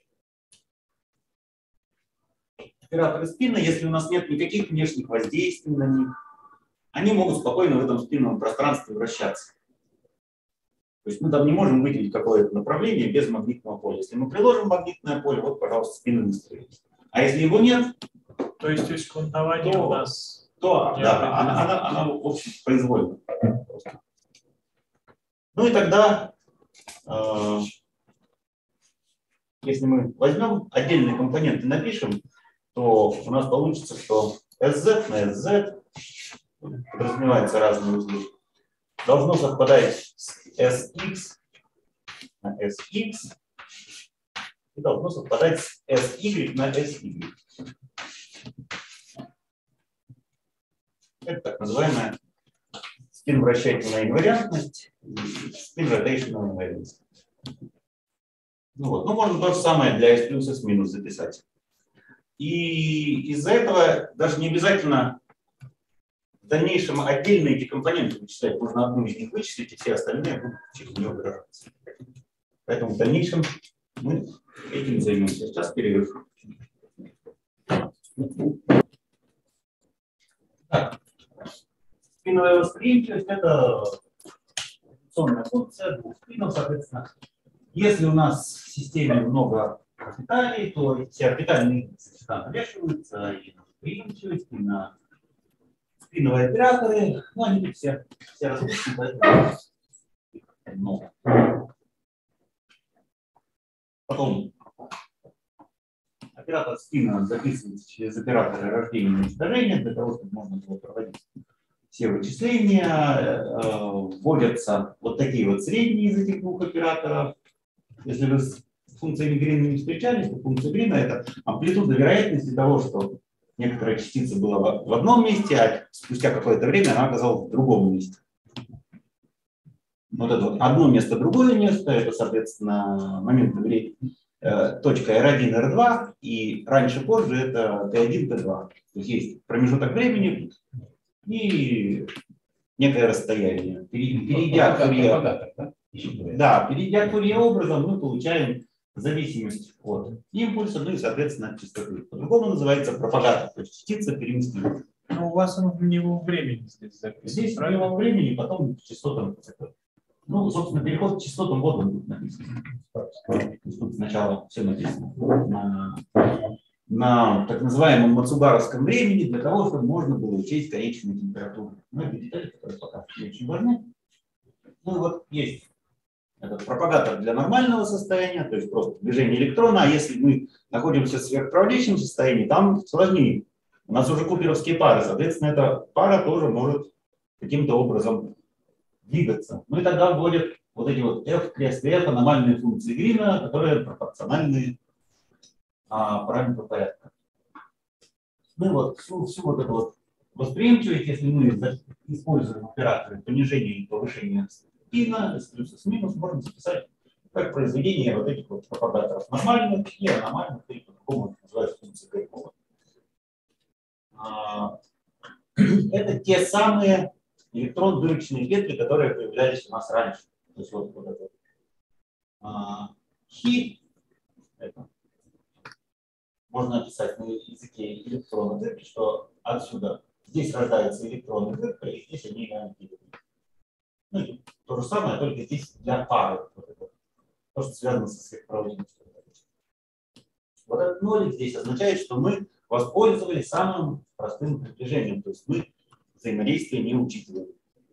операторы спина, если у нас нет никаких внешних воздействий на них, они могут спокойно в этом спинном пространстве вращаться. То есть мы там не можем выделить какое-то направление без магнитного поля. Если мы приложим магнитное поле, вот, пожалуйста, спины выстроились. А если его нет, то есть, то есть квантование то, у нас... то да, она, она, она, в общем, произвольна. Ну и тогда, э, если мы возьмем отдельные компоненты, напишем, то у нас получится, что Sz на Sz, подразумеваются разные узлы, должно совпадать с Sx на Sx и должно совпадать с Sy на Sy. Это так называемая спин-вращательная инвариантность, spin-rotational invariance. Ну, вот. Ну, можно то же самое для S плюс S минус записать. И из-за этого даже не обязательно в дальнейшем отдельно эти компоненты вычислять. Можно одну из них вычислить, и все остальные будут через нее выражаться. Поэтому в дальнейшем мы этим займемся. Сейчас перерыв. Так. Спиновая восприимчивость – это функционная функция двух спинов, соответственно. Если у нас в системе много орбиталей, то эти орбитальные индексы навешиваются и на восприимчивость, и на спиновые операторы. Ну, они тут все, все различные, поэтому много. Потом оператор спина записывается через операторы рождения и уничтожения, для того, чтобы можно было проводить все вычисления. Вводятся вот такие вот средние из этих двух операторов. Если вы с функциями Грина не встречались, то функция Грина – это амплитуда вероятности того, что некоторая частица была в одном месте, а спустя какое-то время она оказалась в другом месте. Вот это вот одно место, другое место – это, соответственно, момент времени, точка эр один, эр два, и раньше-позже это тэ один, тэ два. То есть есть промежуток времени и некое расстояние. Перейдя к Фурье, да, перейдя к Фурье образом, мы получаем зависимость от импульса, ну и, соответственно, от частоты. По-другому называется пропагатор, то есть частица переместилась. Но у вас оно не во времени здесь записано. Здесь не во времени, потом частотам. Ну, собственно, переход к частотам вот он тут написан. Тут сначала все написано на, на так называемом мацубаровском времени, для того, чтобы можно было учесть конечную температуру. Ну, это детали, которые пока не очень важны. Ну, вот есть этот пропагатор для нормального состояния, то есть просто движение электрона, а если мы находимся в сверхправляющем состоянии, там сложнее. У нас уже куперовские пары, соответственно, эта пара тоже может каким-то образом двигаться. Ну и тогда вводят вот эти вот f, крест f, аномальные функции Грина, которые пропорциональны а, параметру порядка. Ну и вот всю, всю вот эту вот восприимчивость, если мы используем операторы понижения и повышения спина, с плюса с минус можно записать как произведение вот этих вот пропагаторов нормальных и аномальных, и по-другому называют функции Гайкова. Это те самые электрон-дырочные петли, которые появлялись у нас раньше. То есть вот, вот это а, хи, это можно описать на языке электрона дырки, что отсюда здесь рождаются электроны дырка, и здесь они антидырки. Ну, и то же самое, только здесь для пары. Вот это, то, что связано со сверхпроводимостью. Вот этот нолик здесь означает, что мы воспользовались самым простым приближением, то есть мы взаимодействие не учитываем.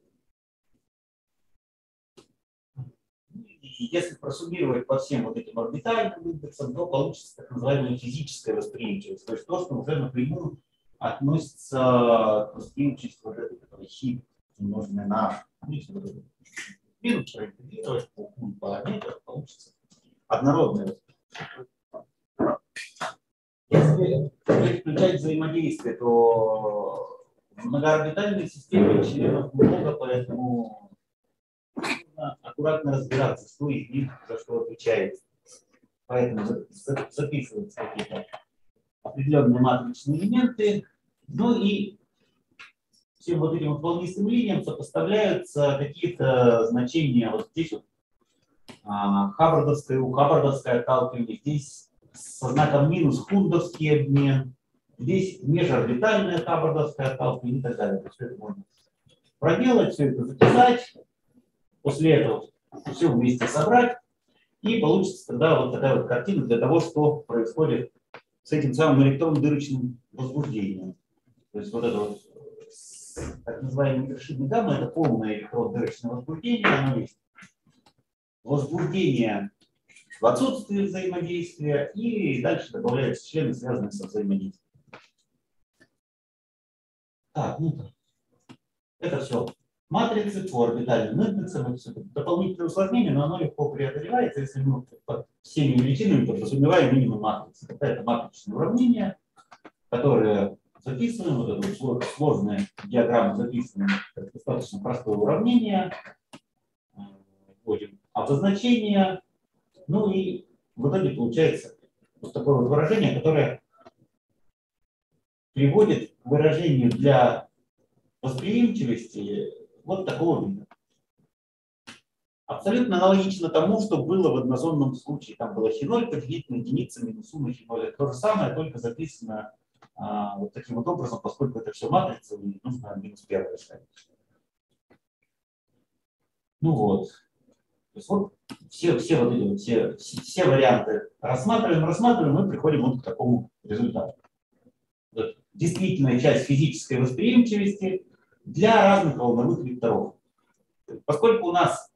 И если просуммировать по всем вот этим орбитальным индексам, то получится так называемая физическая восприимчивость, то есть то, что уже напрямую относится к восприимчивости вот этой, которая хи, умноженная на h. Минус проинтегрировать по параметрам, получится однородное. Если включать взаимодействие, то в многоорбитальной системе членов много, поэтому нужно аккуратно разбираться, что из них за что отвечает. Поэтому записываются какие-то определенные матричные элементы. Ну и всем вот этим вот волнистым линиям сопоставляются какие-то значения. Вот здесь вот а, хаббардовское, у хаббардовское отталкивание, здесь со знаком минус хундовский обмен, здесь межорбитальное хаббардовское отталкивание и так далее. То есть это можно проделать, все это записать, после этого все вместе собрать, и получится тогда вот такая вот картина для того, что происходит с этим самым электронно-дырочным возбуждением. То есть вот это вот так называемая вершина гамма, это полное электронно-дырочное возбуждение, оно есть возбуждение в отсутствии взаимодействия, и дальше добавляются члены, связанные со взаимодействием. Так, ну это все матрицы по орбитальным индексам, это все дополнительное усложнение, но оно легко преодолевается, если мы под всеми величинами подразумеваем минимум матрицы. Это матричные уравнения, которые записываем, вот эту вот сложную диаграмму записываем, как достаточно простое уравнение, вводим обозначение, ну и в итоге получается вот такое вот выражение, которое приводит к выражению для восприимчивости вот такого вида. Абсолютно аналогично тому, что было в однозонном случае. Там было хи ноль поделить на единицу минус сумма хи ноль. Это то же самое, только записано а, вот таким вот образом, поскольку это все матрица, и нужно минус первое ставить. Ну вот. То есть вот все, все, вот эти, все, все, все варианты рассматриваем, рассматриваем, и приходим вот к такому результату. Вот. Действительная часть физической восприимчивости для разных волновых векторов. Поскольку у нас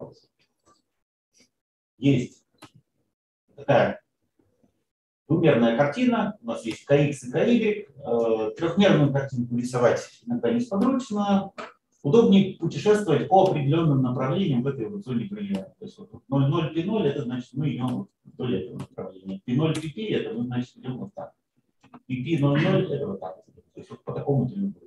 есть такая двумерная картина, у нас есть ка икс и ка игрек, э, трехмерную картинку рисовать иногда несподручно, удобнее путешествовать по определенным направлениям в этой вот зоне бриллианта. То есть вот ноль ноль пи ноль, это значит мы идем вдоль этого направления. пи ноль пи пи, это мы значит идем вот так. пи пи ноль ноль, это вот так. То есть вот по такому треугольнику.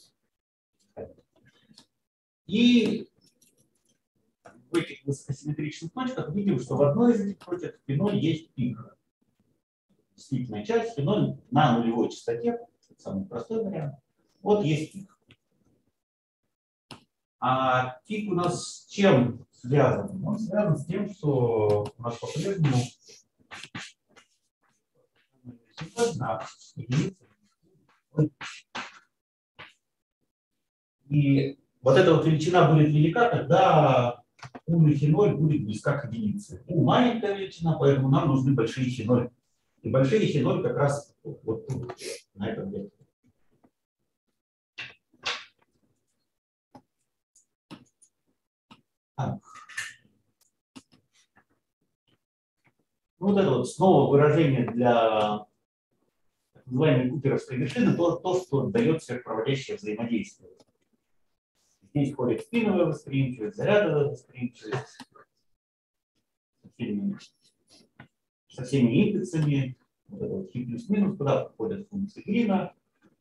И в этих высокосимметричных точках видим, что в одной из этих точек в пи ноль есть пик. Действительная часть пи ноль на нулевой частоте, самый простой вариант. Вот есть пик. А пик у нас с чем связан? Он связан с тем, что у нас по-прежнему и вот эта вот величина будет велика, когда у на хи ноль будет близка к единице. У маленькая величина, поэтому нам нужны большие хи ноль. И большие хи ноль как раз вот тут, на этом векторе. А. Вот это вот снова выражение для так называемой куперовской вершины, то, то что дает сверхпроводящее взаимодействие. Здесь входит спиновая восприимчивость, зарядовая восприимчивость со всеми, со всеми индексами. Вот это вот хи плюс-минус, куда входят функции Грина.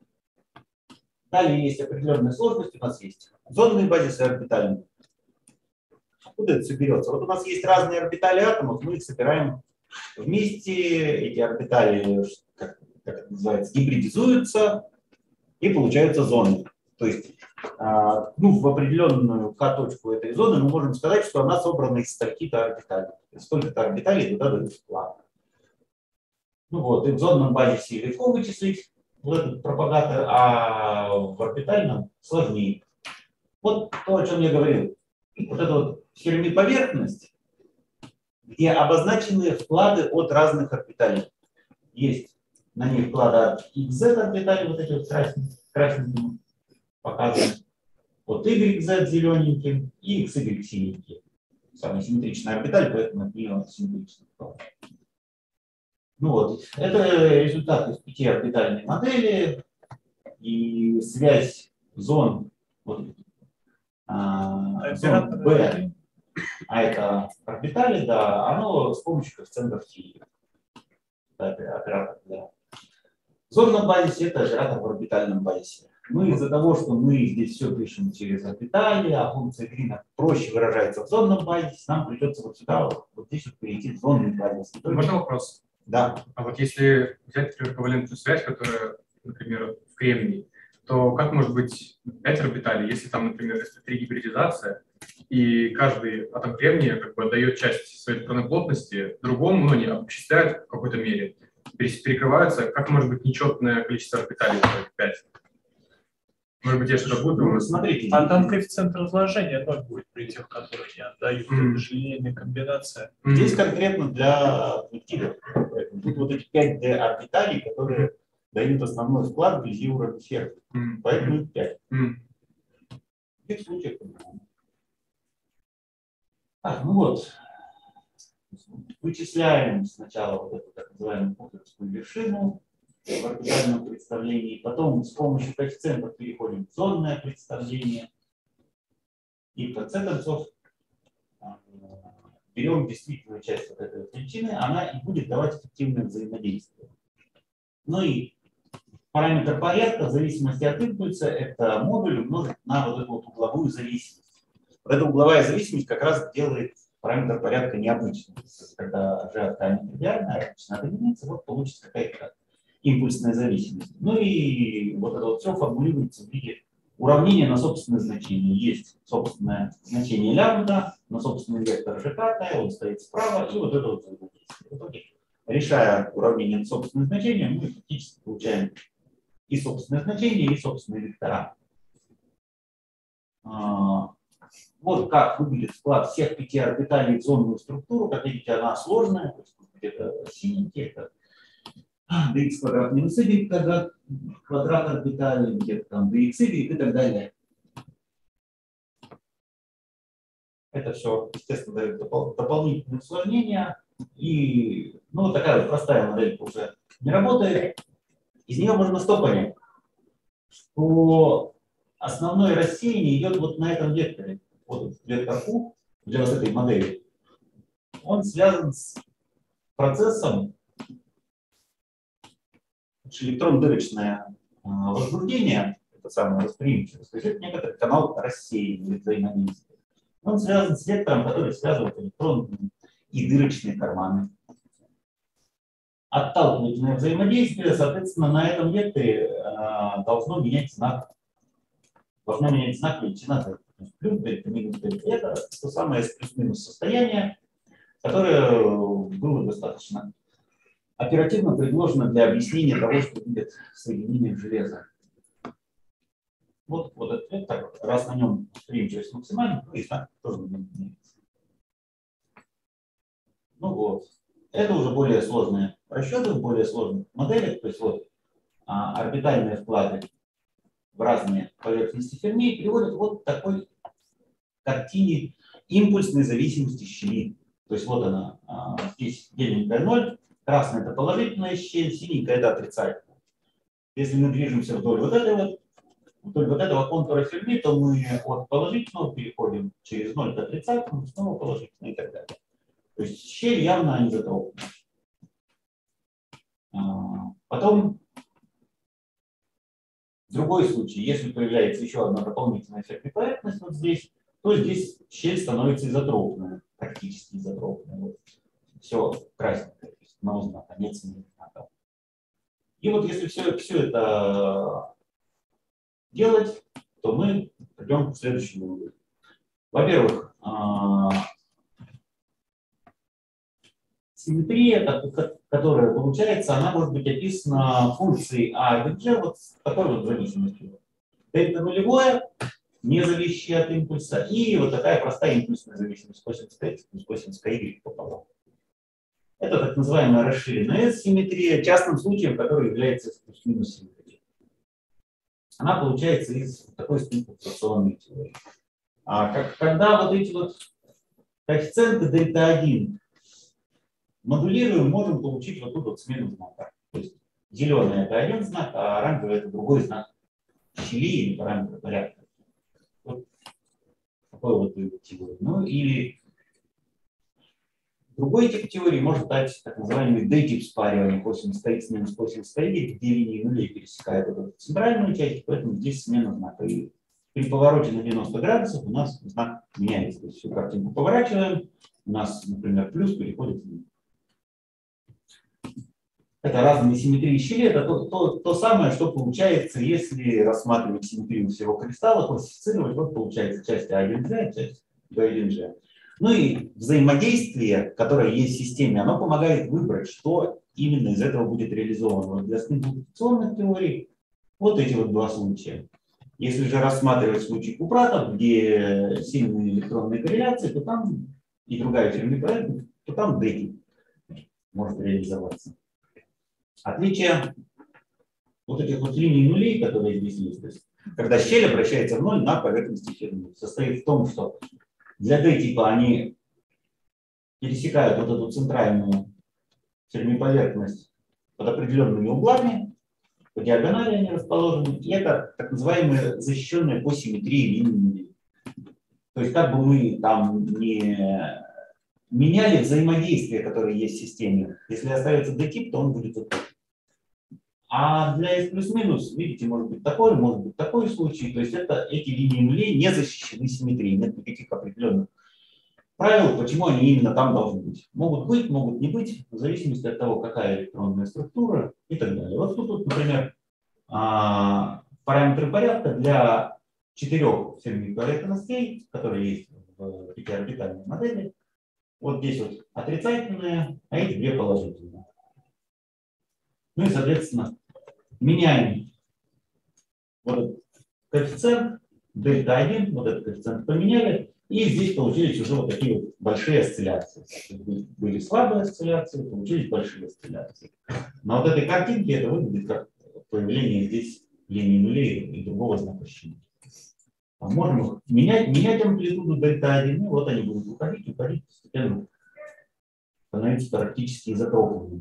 Далее есть определенные сложности. У нас есть зонные базисы и орбитальные. Откуда это все берется? Вот у нас есть разные орбитали атомов, мы их собираем вместе, эти орбитали, как, как это называется, гибридизуются, и получаются зоны. То есть, ну, в определенную К-точку этой зоны мы можем сказать, что она собрана из стольких-то орбиталей. Сколько-то орбиталей туда дают вклад. Ну вот, и в зонном базисе легко вычислить вот этот пропагатор, а в орбитальном сложнее. Вот то, о чем я говорил. Вот эта вот ферми-поверхность, где обозначены вклады от разных орбиталей. Есть на ней вклады от икс зет орбиталей, вот эти вот красненьким показаны, от Y Z зелененьким и X Y синеньким. Самая симметричная орбиталь, поэтому от нее симметричный вклад. Ну вот, это результат из пятиорбитальной модели и связь зон, вот, а, зон B, а это орбитали, да, оно с помощью коэффициентов φ. Это оператор для в зонном базисе, это оператор в орбитальном базисе. Ну, из-за того, что мы здесь все пишем через орбитали, а функция Грина проще выражается в зонном базисе, нам придется вот сюда, вот, вот здесь вот перейти в зонный базис. Можно вопрос? Да. А вот если взять, например, ковалентную связь, которая, например, в кремнии, то как может быть пять орбиталей, если там, например, эс пэ три гибридизация, и каждый атом кремния как бы отдает часть своей электронной плотности другому, но не обчисляет в какой-то мере, перекрываются, как может быть нечетное количество орбиталей пять? Может быть, я что-то буду? Ну, смотрите. А там коэффициент разложения ноль будет при тех, которые не отдают. Mm. Это же линейная комбинация. Mm. Здесь конкретно для объективов. Тут вот эти пять дэ орбиталей, которые дают основной вклад вблизи уровня сферы. Mm. Поэтому их пять. Mm. В этих случаях. Так, ну вот. Вычисляем сначала вот эту так называемую путлерскую вершину в орбитальном представлении, потом с помощью коэффициентов переходим в зонное представление, и в конце концов берем действительную часть вот этой величины, она и будет давать эффективное взаимодействие. Ну и параметр порядка в зависимости от импульса это модуль умножить на вот эту вот угловую зависимость. Вот эта угловая зависимость как раз делает параметр порядка необычным. Когда g от k не тривиальная, обычно от единицы, вот получится какая-то импульсная зависимость. Ну и вот это вот все формулируется в виде уравнения на собственное значение. Есть собственное значение лямбда, на собственный вектор g, он стоит справа, и вот это вот взаимодействие. В итоге, решая уравнение на собственное значение, мы фактически получаем и собственное значение, и собственные вектора. Вот как выглядит вклад всех пяти орбиталей в зонную структуру. Как видите, она сложная. Это синенький, это dx квадрат минус y квадрат, квадрат орбитали, где-то там dxy и так далее. Это все, естественно, дает допол дополнительные усложнения. И ну, вот такая вот простая модель уже не работает. Из нее можно что понять? Что основное рассеяние идет вот на этом векторе. Вот вектор U для вот этой модели. Он связан с процессом электрон-дырочное возбуждение, это самое восприимчивость, то есть это некоторый канал рассеяния взаимодействия. Он связан с вектором, который связывает электронные и дырочные карманы. Отталкивательное взаимодействие, соответственно, на этом векторе э, должно менять знак. Должна менять знак величина дельта. Плюс дельта, минус дельта. Это то самое плюс-минус состояние, которое было достаточно оперативно предложено для объяснения того, что видят в соединениях железа. Вот, вот этот вектор, раз на нем восприимчивость максимальна, то и знак тоже меняется. Ну вот. Это уже более сложные расчеты, более сложные модели. То есть вот а, орбитальные вклады в разные поверхности Ферми приводят вот к такой картине импульсной зависимости щели. То есть вот она, а, здесь беленькая ноль, красная это положительная щель, синенькая это отрицательная. Если мы движемся вдоль вот этой вот, вдоль вот этого контура Ферми, то мы от положительного переходим через ноль к отрицательному, снова положительно и так далее. То есть щель явно анизотропна. Потом, другой случай, если появляется еще одна дополнительная ферми-поверхность вот здесь, то здесь щель становится изотропная, практически изотропная. Вот. Все красненькое, то есть no знака, нет сменных знаков. И вот если все, все это делать, то мы придем к следующему выводу. Во-первых, симметрия, которая получается, она может быть описана функцией а один джи вот с такой вот зависимостью. Дельта нулевое, не зависящее от импульса, и вот такая простая импульсная зависимость косинус х плюс косинус y пополам. Это так называемая расширенная симметрия, частным случаем, который является плюс-минус симметрией. Она получается из такой стимпульсационной теории. А как, когда вот эти вот коэффициенты дельта один модулируем, можем получить вот тут вот смену знака. То есть зеленый это один знак, а оранжевый это другой знак щели или параметра порядка. Вот такой вот вывод теории. Ну или другой тип теории может дать так называемый D-тип спаривания косинус х минус косинус y, где линии нулей пересекают эту центральную часть, поэтому здесь смена знака. И при повороте на девяносто градусов у нас знак меняется. То есть всю картинку поворачиваем, у нас, например, плюс переходит в минус. Это разные симметрии щели, это то, то, то самое, что получается, если рассматривать симметрию всего кристалла, классифицировать, вот получается часть а один джи, часть бэ один джи. Ну и взаимодействие, которое есть в системе, оно помогает выбрать, что именно из этого будет реализовано. Вот для стимпульсационных теорий вот эти вот два случая. Если же рассматривать случай Купрата, где сильные электронные корреляции, то там и другая ферми, то там D-тип может реализоваться. Отличие вот этих вот линий нулей, которые здесь есть, то есть, когда щель обращается в ноль на поверхности ферми, состоит в том, что для D-типа они пересекают вот эту центральную ферми-поверхность под определенными углами, по диагонали они расположены, и это так называемые защищенные по симметрии линии нулей. То есть как бы мы там не меняли взаимодействие, которое есть в системе, если остается D-тип, то он будет вот такой. А для S плюс-минус, видите, может быть такой, может быть такой случай. То есть это, эти линии нулей не защищены симметрией, нет никаких определенных правил, почему они именно там должны быть. Могут быть, могут не быть, в зависимости от того, какая электронная структура и так далее. Вот тут, например, параметры порядка для четырех ферми-поверхностей, которые есть в пятиорбитальной модели. Вот здесь вот отрицательные, а эти две положительные. Ну и, соответственно, меняем вот этот коэффициент дельта один, вот этот коэффициент поменяли, и здесь получились уже вот такие вот большие осцилляции. Были слабые осцилляции, получились большие осцилляции. На вот этой картинке это выглядит как появление здесь линии нулей и другого знака щели. А можем их менять, менять амплитуду дельта один, и вот они будут уходить, уходить, постепенно становятся практически изотропными.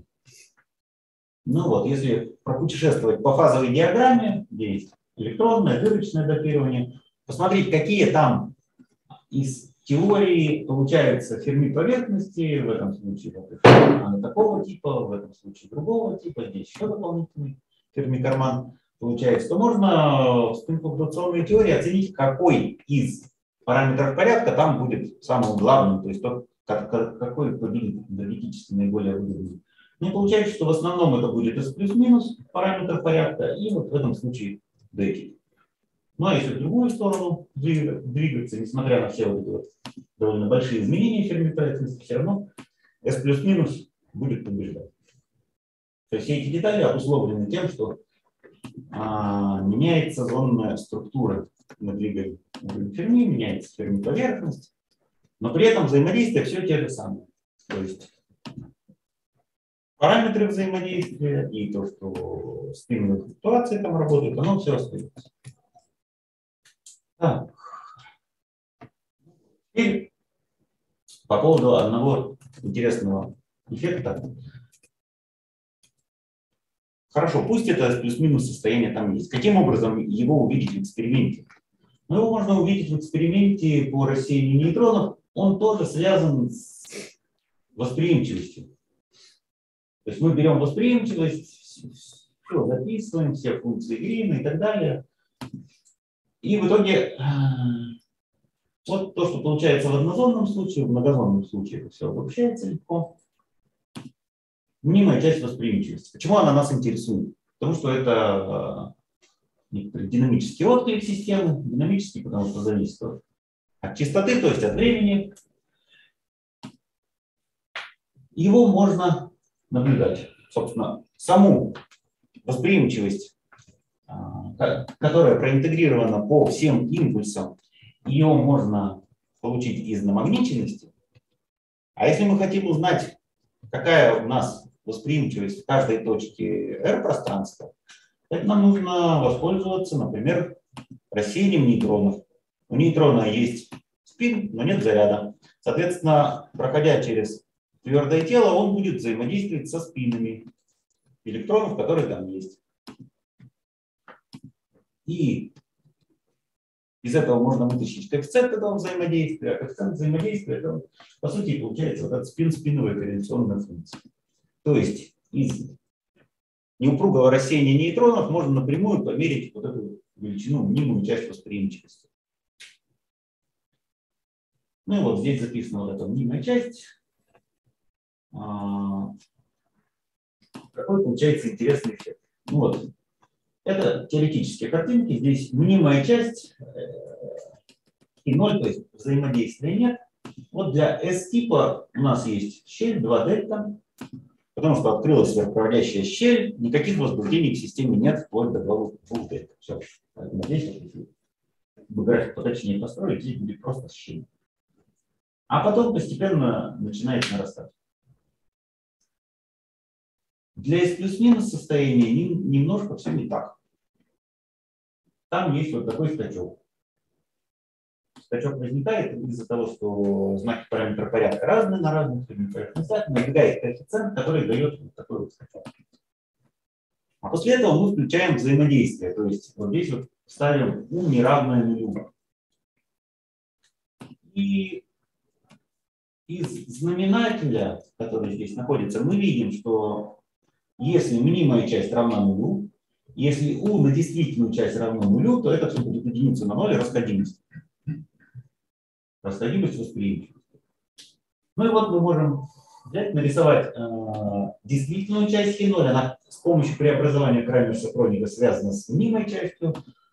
Ну вот, если пропутешествовать по фазовой диаграмме, где есть электронное, дырочное датирование, посмотреть, какие там из теории получаются ферми поверхности, в этом случае вот, такого типа, в этом случае другого типа, здесь еще дополнительный ферми карман получается, то можно в стимпульсационной теории оценить, какой из параметров порядка там будет самым главным, то есть тот, какой победит энергетически наиболее выгодный. Ну, получается, что в основном это будет S плюс-минус параметр порядка, и вот в этом случае D-тип. Ну а если в другую сторону двигаться, несмотря на все вот эти вот довольно большие изменения ферми-поверхности, все равно S плюс-минус будет побеждать. То есть все эти детали обусловлены тем, что а, меняется зонная структура. Мы двигаем ферми, меняется ферми-поверхность, но при этом взаимодействия все те же самые. То есть параметры взаимодействия и то, что спинные флуктуации там работают, оно все остается. Так. Теперь по поводу одного интересного эффекта. Хорошо, пусть это плюс-минус состояние там есть. Каким образом его увидеть в эксперименте? Ну, его можно увидеть в эксперименте по рассеянию нейтронов. Он тоже связан с восприимчивостью. То есть мы берем восприимчивость, все записываем, все функции Грина и так далее. И в итоге Вот то, что получается в однозонном случае, в многозонном случае это все обобщается легко. Мнимая часть восприимчивости. Почему она нас интересует? Потому что это некоторый динамический отклик системы, динамический, потому что зависит от частоты, то есть от времени. Его можно наблюдать. Собственно, саму восприимчивость, которая проинтегрирована по всем импульсам, ее можно получить из намагниченности. А если мы хотим узнать, какая у нас восприимчивость в каждой точке R-пространства, это нам нужно воспользоваться, например, рассеянием нейтронов. У нейтрона есть спин, но нет заряда. Соответственно, проходя через твердое тело, он будет взаимодействовать со спинами электронов, которые там есть. И из этого можно вытащить коэффициент этого взаимодействия. А коэффициент взаимодействия, это, по сути, получается вот этот спин-спиновая корреляционная функция. То есть из неупругого рассеяния нейтронов можно напрямую померить вот эту величину, мнимую часть восприимчивости. Ну и вот здесь записана вот эта мнимая часть. Какой получается интересный эффект. Ну вот. Это теоретические картинки. Здесь мнимая часть и ноль, то есть взаимодействия нет. Вот для S-типа у нас есть щель два дельта, потому что открылась сверхпроводящая щель, никаких возбуждений в системе нет, вплоть до двух дельта. Все. Поэтому здесь, если график поточнее построить, здесь будет просто щель. А потом постепенно начинает нарастать. Для S плюс-минус состояния немножко все не так. Там есть вот такой скачок. Скачок возникает из-за того, что знаки параметра порядка разные на разных поверхностях, набегает коэффициент, который дает вот такой вот скачок. А после этого мы включаем взаимодействие. То есть вот здесь вот ставим U неравное нулю. И из знаменателя, который здесь находится, мы видим, что если мнимая часть равна нулю, если U на действительную часть равно нулю, то это все будет единица на ноль, расходимость. Расходимость восприимчивости. Ну и вот мы можем взять, нарисовать э, действительную часть хи ноль. Она с помощью преобразования Крамер-Сапроника связана с мнимой частью.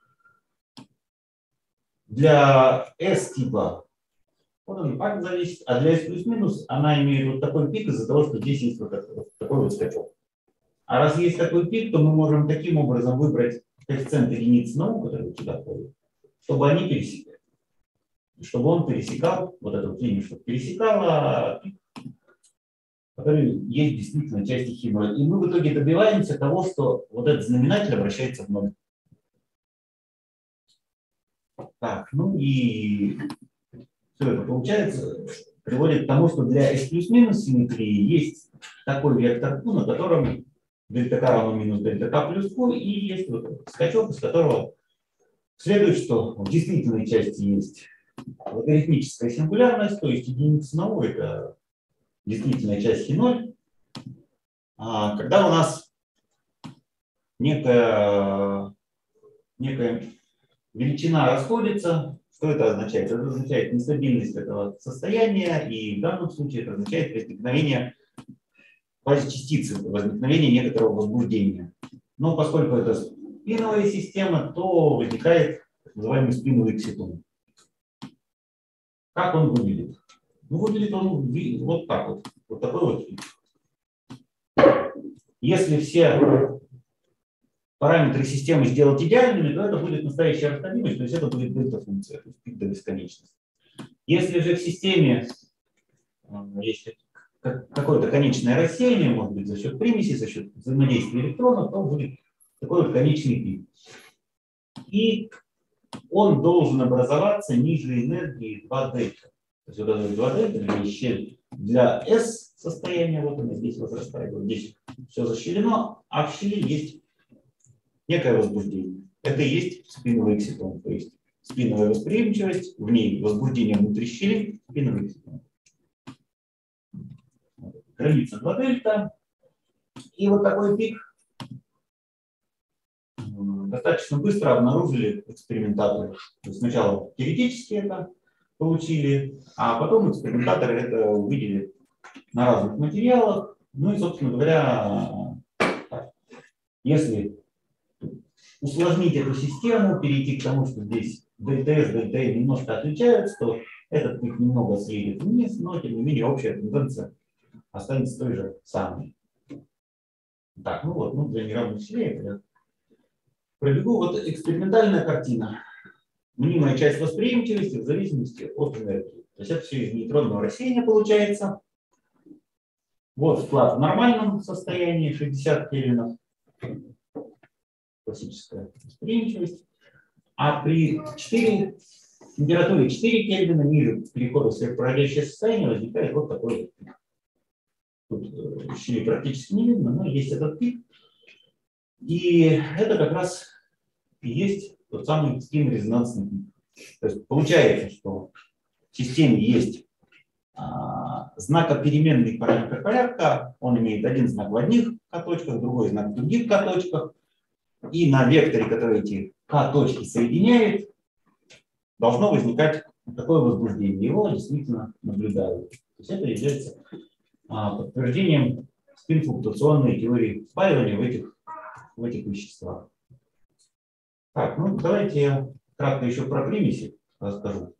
Для S-типа вот он так зависит, а для S плюс-минус она имеет вот такой пик из-за того, что здесь есть вот такой вот, такой вот скачок. А раз есть такой пик, то мы можем таким образом выбрать коэффициент единицы на U, который сюда входит, чтобы они пересекали. Чтобы он пересекал, вот эту линию, чтобы пересекала пик, который есть действительно части хи ноль. И мы в итоге добиваемся того, что вот этот знаменатель обращается в ноль. Так, ну и все это получается, приводит к тому, что для S плюс-минус симметрии есть такой вектор Q, на котором дельта К равно минус дельта К плюс Q, и есть вот этот скачок, из которого следует, что в действительной части есть логарифмическая сингулярность, то есть единица на U это действительная часть хи ноль. А когда у нас некая, некая величина расходится, что это означает? Это означает нестабильность этого состояния, и в данном случае это означает возникновение квазичастицы, возникновение некоторого возбуждения. Но поскольку это спиновая система, то возникает так называемый спиновый экситон. Как он выглядит? Ну, выглядит он вот так вот. Вот такой вот. Если все параметры системы сделать идеальными, то это будет настоящая расходимость, то есть это будет дельта-функция, то есть пик до бесконечности. Если же в системе есть какое-то конечное рассеяние, может быть, за счет примеси, за счет взаимодействия электронов, то будет такой вот конечный пик. И он должен образоваться ниже энергии два дельта. То есть вот это два дельта, или щель для S состояния, вот она здесь возрастает, вот здесь все защелено, а в щели есть некое возбуждение. Это и есть спиновый экситон, то есть спиновая восприимчивость, в ней возбуждение внутри щели, спиновый экситон. Граница два дельта. И вот такой пик достаточно быстро обнаружили экспериментаторы. Сначала теоретически это получили, а потом экспериментаторы это увидели на разных материалах. Ну и, собственно говоря, если усложнить эту систему, перейти к тому, что здесь ДТС, ДТ немножко отличаются, то этот пик немного съедет вниз, но тем не менее общая тенденция останется той же самой. Так, ну вот, ну для неравных щелей я пробегу. Вот экспериментальная картина. Мнимая часть восприимчивости в зависимости от энергии. То есть это все из нейтронного рассеяния получается. Вот вклад в нормальном состоянии шестьдесят кельвинов. Классическая восприимчивость. А при четыре, температуре четыре кельвина ниже перехода в сверхпроводящее состояние возникает вот такой вот пик. Тут щели практически не видно, но есть этот пик. И это как раз и есть тот самый спин-резонансный пик. То есть получается, что в системе есть а, знакопеременный параметр порядка. Он имеет один знак в одних к-точках, другой знак в других к-точках. И на векторе, который эти к-точки соединяет, должно возникать такое возбуждение. Его действительно наблюдают. То есть это является а, подтверждением спин-флуктуационной теории спаривания в этих, в этих веществах. Так, ну давайте я кратко еще про примеси расскажу.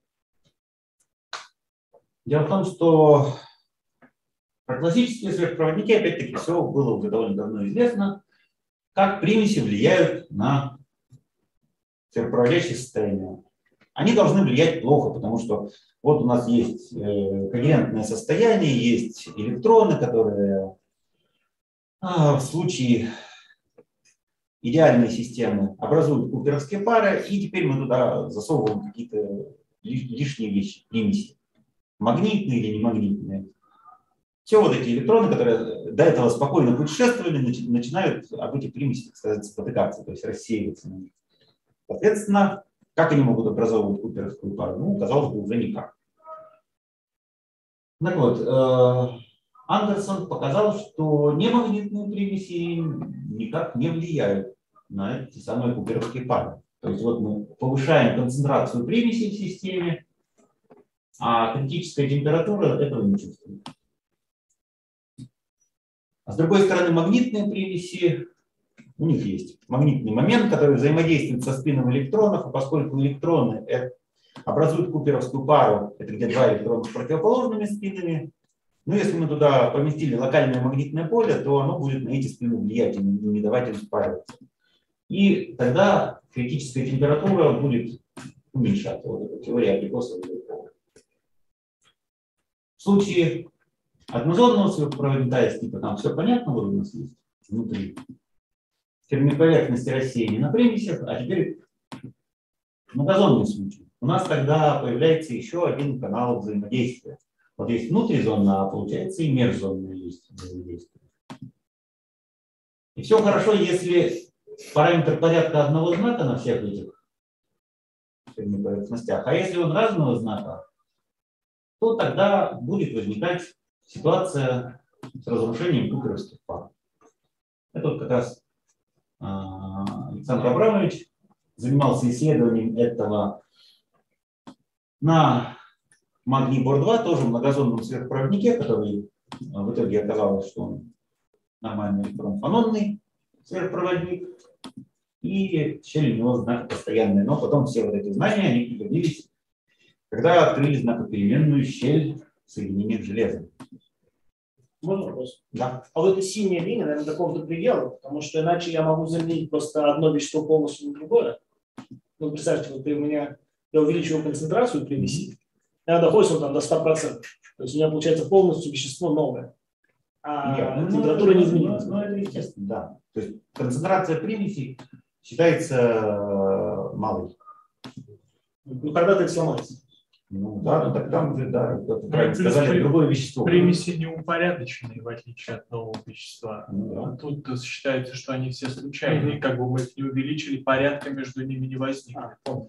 Дело в том, что про классические сверхпроводники, опять-таки, все было уже довольно давно известно, как примеси влияют на сверхпроводящее состояние. Они должны влиять плохо, потому что вот у нас есть э, когерентное состояние, есть электроны, которые а, в случае идеальной системы образуют куперовские пары, и теперь мы туда засовываем какие-то лишние вещи, примеси, магнитные или немагнитные. Все вот эти электроны, которые до этого спокойно путешествовали, начинают об этих примесях, так сказать, спотыкаться, то есть рассеиваться. Соответственно, как они могут образовывать куперовскую пару? Ну, казалось бы, уже никак. Так вот, Андерсон показал, что немагнитные примеси никак не влияют на эти самые куперовские пары. То есть вот мы повышаем концентрацию примесей в системе, а критическая температура этого не чувствует. А с другой стороны, магнитные примеси, у них есть магнитный момент, который взаимодействует со спином электронов, и поскольку электроны образуют куперовскую пару, это где два электрона с противоположными спинами, но если мы туда поместили локальное магнитное поле, то оно будет на эти спины влиять и не давать им спариваться. И тогда критическая температура будет уменьшаться. Вот эта теория абрикосового поля. В случае однозонного сверхпроводника из типа там все понятно, вот у нас есть внутри термоповерхности рассеяния на примесях, а теперь многозонный случай. У нас тогда появляется еще один канал взаимодействия. Вот есть внутризонная, а получается и межзонная есть взаимодействие. И все хорошо, если параметр порядка одного знака на всех этих поверхностях, а если он разного знака, то тогда будет возникать ситуация с разрушением куперовских пар. Это вот как раз Александр Абрамович занимался исследованием этого на магний бор два, тоже в многозонном сверхпроводнике, который в итоге оказалось, что он нормальный электрон-фононный сверхпроводник, и щель у него знак постоянный. Но потом все вот эти знания, они пригодились, когда открыли знакопеременную щель соединения к железу. Можно вопрос? Да. А вот эта синяя линия, наверное, до какого-то предела, потому что иначе я могу заменить просто одно вещество полностью на другое. Ну, представьте, вот у меня, я увеличиваю концентрацию примеси, я доходит он там до ста процентов. То есть у меня получается полностью вещество новое. А Нет, ну, температура ну, не изменилась. Ну, это естественно, да. То есть концентрация примесей считается малой. Ну, когда-то это сломается. Ну да, ну, так там уже, да, Ну, сказали, при, другое вещество. Примеси неупорядоченные, в отличие от нового вещества. Ну, да. Тут считается, что они все случайные. Mm-hmm. Как бы мы их не увеличили, порядка между ними не возникло. А,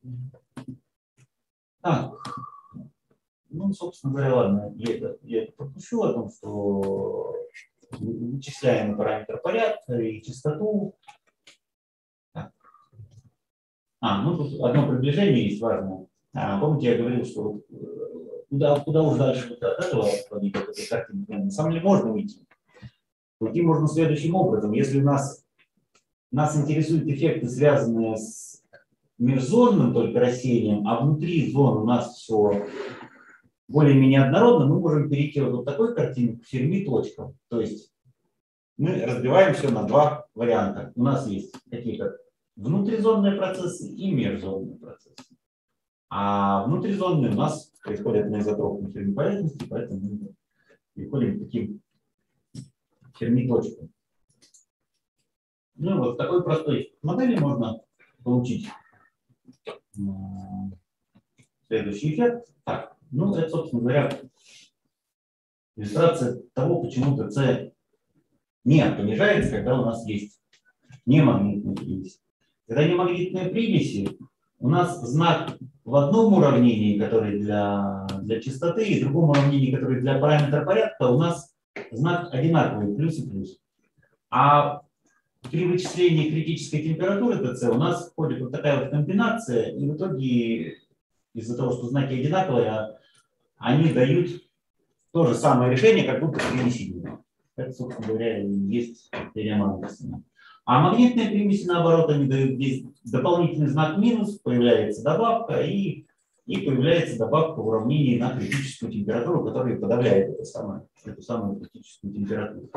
так. Ну, собственно говоря, ладно, я это, я это пропущу о том, что вычисляем параметр порядка и частоту. Так. А, ну тут одно приближение есть важное. А, помните, я говорил, что вот, куда, куда уж дальше вот от этого, от этой картины, на самом деле можно уйти. Уйти можно следующим образом. Если у нас, нас интересуют эффекты, связанные с межзонным только рассеянием, а внутри зон у нас все более-менее однородно, мы можем перейти вот такой картины к Ферми-точкам. То есть мы разбиваем все на два варианта. У нас есть какие-то внутризонные процессы и межзонные процессы. А внутризонные у нас происходят на изотропной Ферми-поверхности, поэтому мы переходим к таким Ферми-точкам. Ну вот в такой простой модели можно получить следующий эффект. Так, ну это, собственно говоря, иллюстрация того, почему ТЦ не понижается, когда у нас есть немагнитные примеси. Когда немагнитные примеси, у нас знак в одном уравнении, который для, для частоты, и в другом уравнении, который для параметра порядка, у нас знак одинаковый, плюс и плюс. А при вычислении критической температуры ТЦ у нас входит вот такая вот комбинация, и в итоге из-за того, что знаки одинаковые, они дают то же самое решение, как будто примеси. Это, собственно говоря, и есть теорема Андерсона. А магнитные примеси, наоборот, они дают здесь дополнительный знак минус, появляется добавка, и, и появляется добавка в уравнении на критическую температуру, которая подавляет это самое, эту самую критическую температуру.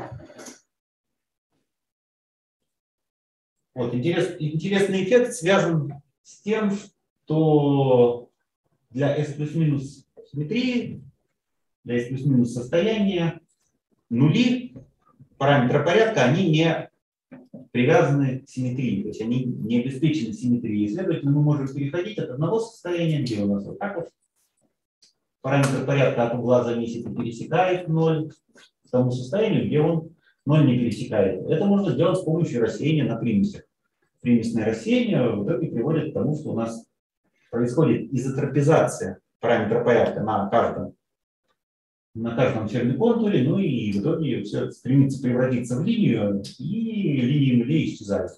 Вот, интерес, интересный эффект связан с тем, что для S плюс-минус симметрии, для S плюс-минус состояния, нули параметра порядка, они не привязаны к симметрии, то есть они не обеспечены симметрией. Следовательно, мы можем переходить от одного состояния, где у нас вот так вот параметр порядка от угла зависит и пересекает ноль, к тому состоянию, где он ноль не пересекает. Это можно сделать с помощью рассеяния на примесях. Примесное рассеяние в итоге приводит к тому, что у нас происходит изотропизация параметра порядка на каждом на каждом Ферми-контуре, ну и в итоге все стремится превратиться в линию, и линии нулей исчезают.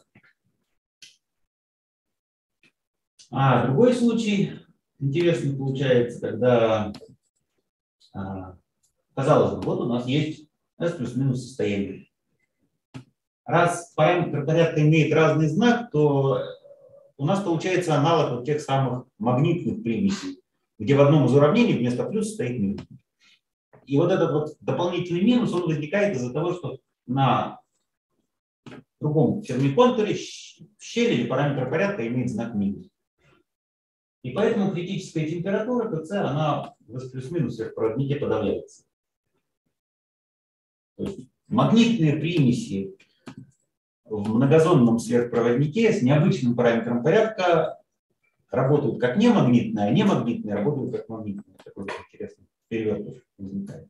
А другой случай интересный получается, когда, казалось бы, вот у нас есть S плюс-минус состояние. Раз параметр порядка имеет разный знак, то у нас получается аналог вот тех самых магнитных примесей, где в одном из уравнений вместо плюса стоит минус. И вот этот вот дополнительный минус, он возникает из-за того, что на другом Ферми-контуре в щели параметра порядка имеет знак минус. И поэтому критическая температура ТЦ, она в S плюс-минус в проводнике подавляется. То есть магнитные примеси в многозонном сверхпроводнике с необычным параметром порядка работают как немагнитные, а немагнитные работают как магнитные. Такой интересный перевертыш возникает.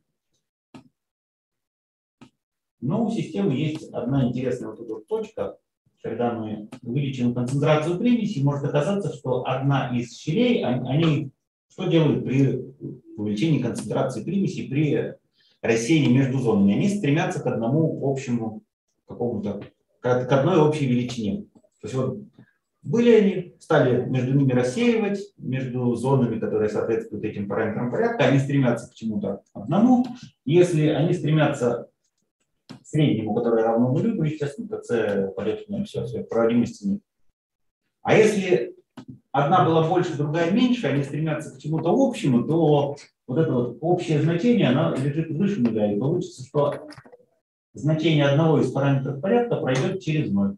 Но у системы есть одна интересная вот эта вот точка. Когда мы увеличим концентрацию примесей, может оказаться, что одна из щелей, они что делают при увеличении концентрации примесей, при рассеянии между зонами? Они стремятся к одному общему какому-то, к одной общей величине. То есть вот были они, стали между ними рассеивать, между зонами, которые соответствуют этим параметрам порядка, они стремятся к чему-то одному. Если они стремятся к среднему, которое равно нулю, то, естественно, ТЦ пойдет на все, все, проводимости нет. А если одна была больше, другая меньше, они стремятся к чему-то общему, то вот это вот общее значение, оно лежит выше нуля, и получится, что значение одного из параметров порядка пройдет через ноль.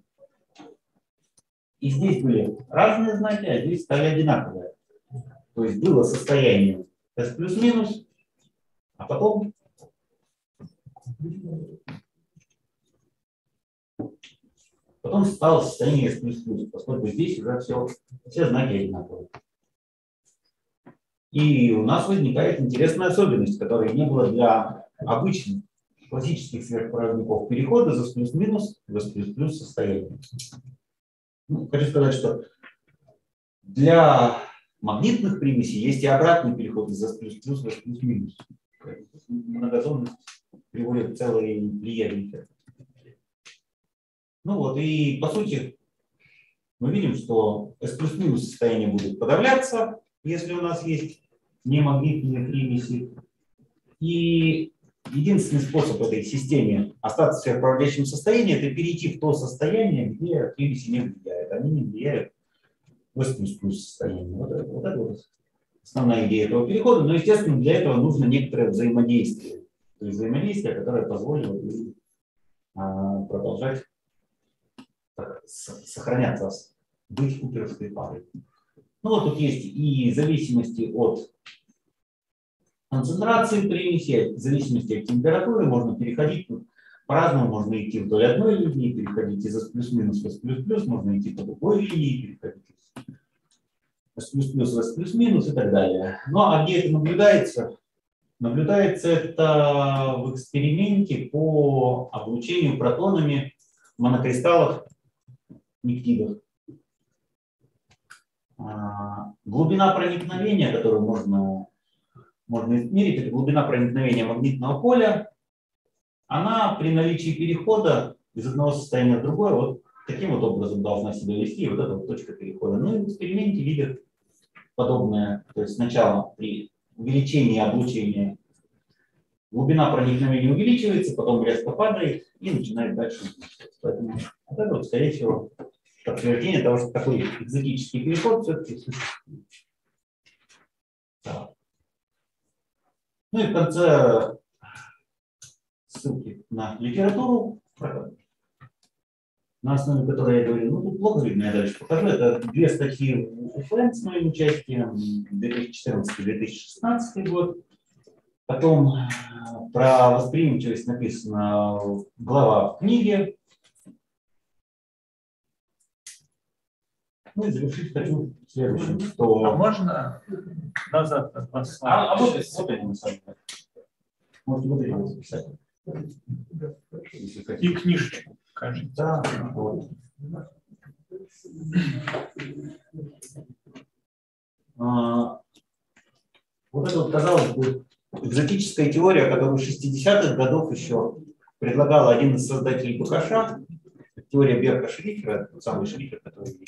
И здесь были разные знаки, а здесь стали одинаковые. То есть было состояние S плюс-минус, а потом потом стало состояние S плюс-плюс, поскольку здесь уже все, все знаки одинаковые. И у нас возникает интересная особенность, которой не было для обычных классических сверхпроводников перехода из S плюс-минус в S плюс-плюс состояние. Ну, хочу сказать, что для магнитных примесей есть и обратный переход из S плюс-плюс в S плюс-минус. Многозонность приводит к целой плеяде. Ну вот, и по сути мы видим, что S плюс-минус состояние будет подавляться, если у нас есть немагнитные примеси, и единственный способ этой системе остаться в сверхпроводящем состоянии, это перейти в то состояние, где примеси не влияют. Они не влияют в восемьдесят плюс состояние. Вот это, вот это вот основная идея этого перехода. Но, естественно, для этого нужно некоторое взаимодействие. То есть взаимодействие, которое позволило бы а, продолжать так, сохраняться, быть куперовской парой. Ну вот тут есть и зависимости от концентрации примеси, в зависимости от температуры можно переходить по-разному, можно идти вдоль одной линии, переходить из S плюс-минус в S плюс-плюс, можно идти по другой линии, переходить из S плюс-плюс в S плюс-минус и так далее. Ну а где это наблюдается? Наблюдается это в эксперименте по облучению протонами в монокристаллах нектидов. Глубина проникновения, которую можно можно измерить, это глубина проникновения магнитного поля, она при наличии перехода из одного состояния в другое вот таким вот образом должна себя вести, и вот эта вот точка перехода. Ну и в эксперименте видят подобное, то есть сначала при увеличении облучения глубина проникновения увеличивается, потом резко падает и начинает дальше увеличиваться. Поэтому вот это вот, скорее всего, подтверждение того, что такой экзотический переход все-таки существует. Ну и в конце ссылки на литературу, на основе которой я говорил, ну тут плохо видно, я дальше покажу. Это две статьи у ФЛН с моим участием, две тысячи четырнадцатый — две тысячи шестнадцатый год. Потом про восприимчивость написана глава в книге. Ну и завершить хочу следующим, что... А можно назад от вас? А, а вот, вот они на самом деле. Можете вот это записать. И книжечку, кажется. Да, вот. А, вот это вот, казалось бы, экзотическая теория, которую в шестидесятых годов еще предлагал один из создателей БКШ, теория Берка-Шрифера, тот самый Шрифер, который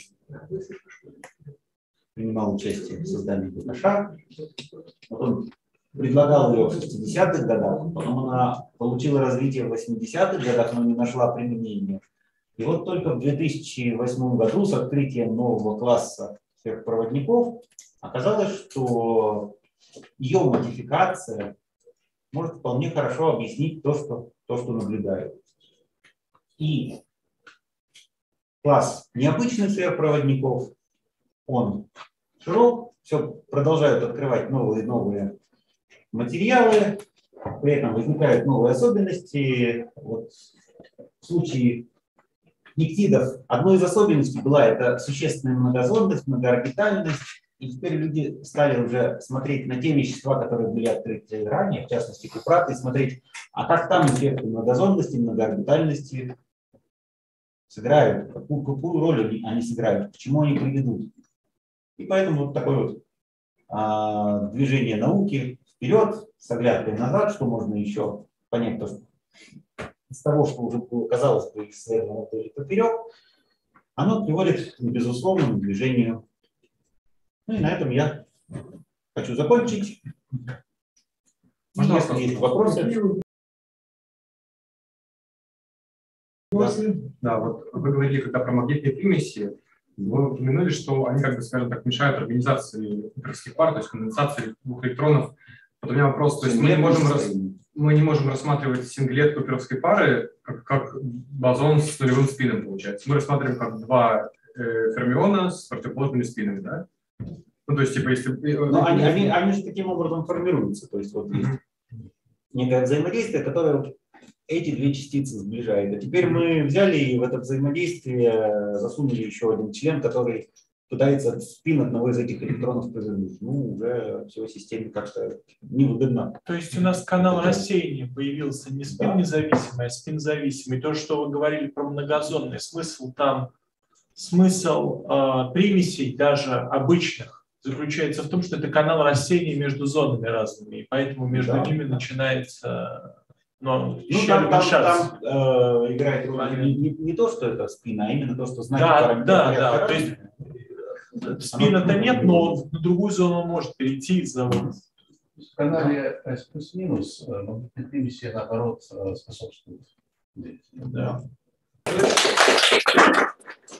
принимал участие в создании БКШ. Вот он предлагал ее в шестидесятых годах, потом она получила развитие в восьмидесятых годах, но не нашла применения. И вот только в две тысячи восьмом году с открытием нового класса сверхпроводников оказалось, что ее модификация может вполне хорошо объяснить то, что, то, что наблюдают. И класс необычных сверхпроводников, он широк, все продолжают открывать новые и новые материалы, при этом возникают новые особенности. Вот в случае нектидов одной из особенностей была это существенная многозонность, многоорбитальность. И теперь люди стали уже смотреть на те вещества, которые были открыты ранее, в частности купраты, и смотреть, а как там эффекты многозонности, многоорбитальности сыграют, какую, какую роль они, они сыграют, к чему они приведут. И поэтому вот такое вот а, движение науки вперед, с оглядкой назад, что можно еще понять, то, что из того, что уже было, казалось бы, исследовано или поперек, оно приводит к безусловному движению. Ну и на этом я хочу закончить. Можно Если вопрос? есть вопросы. Да. Да, вот вы говорили, когда про магнитные примеси, вы упомянули, что они, как бы, скажем так, мешают организации куперовских пар, то есть конденсации двух электронов. Вот у меня вопрос, то есть мы не можем, рас... мы не можем рассматривать синглет куперовской пары как, как бозон с нулевым спином, получается. Мы рассматриваем как два э, фермиона с противоположными спинами, да? Ну, то есть, типа, если... Но они, они, они же таким образом формируются. То есть, вот есть некое взаимодействие, которое эти две частицы сближает. А теперь мы взяли и в это взаимодействие засунули еще один член, который пытается спин одного из этих электронов повернуть. Ну, уже все системе как-то невыгодно. То есть у нас канал рассеяния появился не спин независимый, а спин зависимый. То, что вы говорили про многозонный смысл, там смысл э, примесей, даже обычных, заключается в том, что это канал рассеяния между зонами разными, и поэтому между да. ними начинается... Но ну, там, там, там э, играет роль не, не, не то, что это спина, а именно то, что значит да, да, да. То есть спина-то нет, но на другую зону он может перейти из завода. В канале S плюс-минус магнитные примеси, наоборот, способствуют. Да.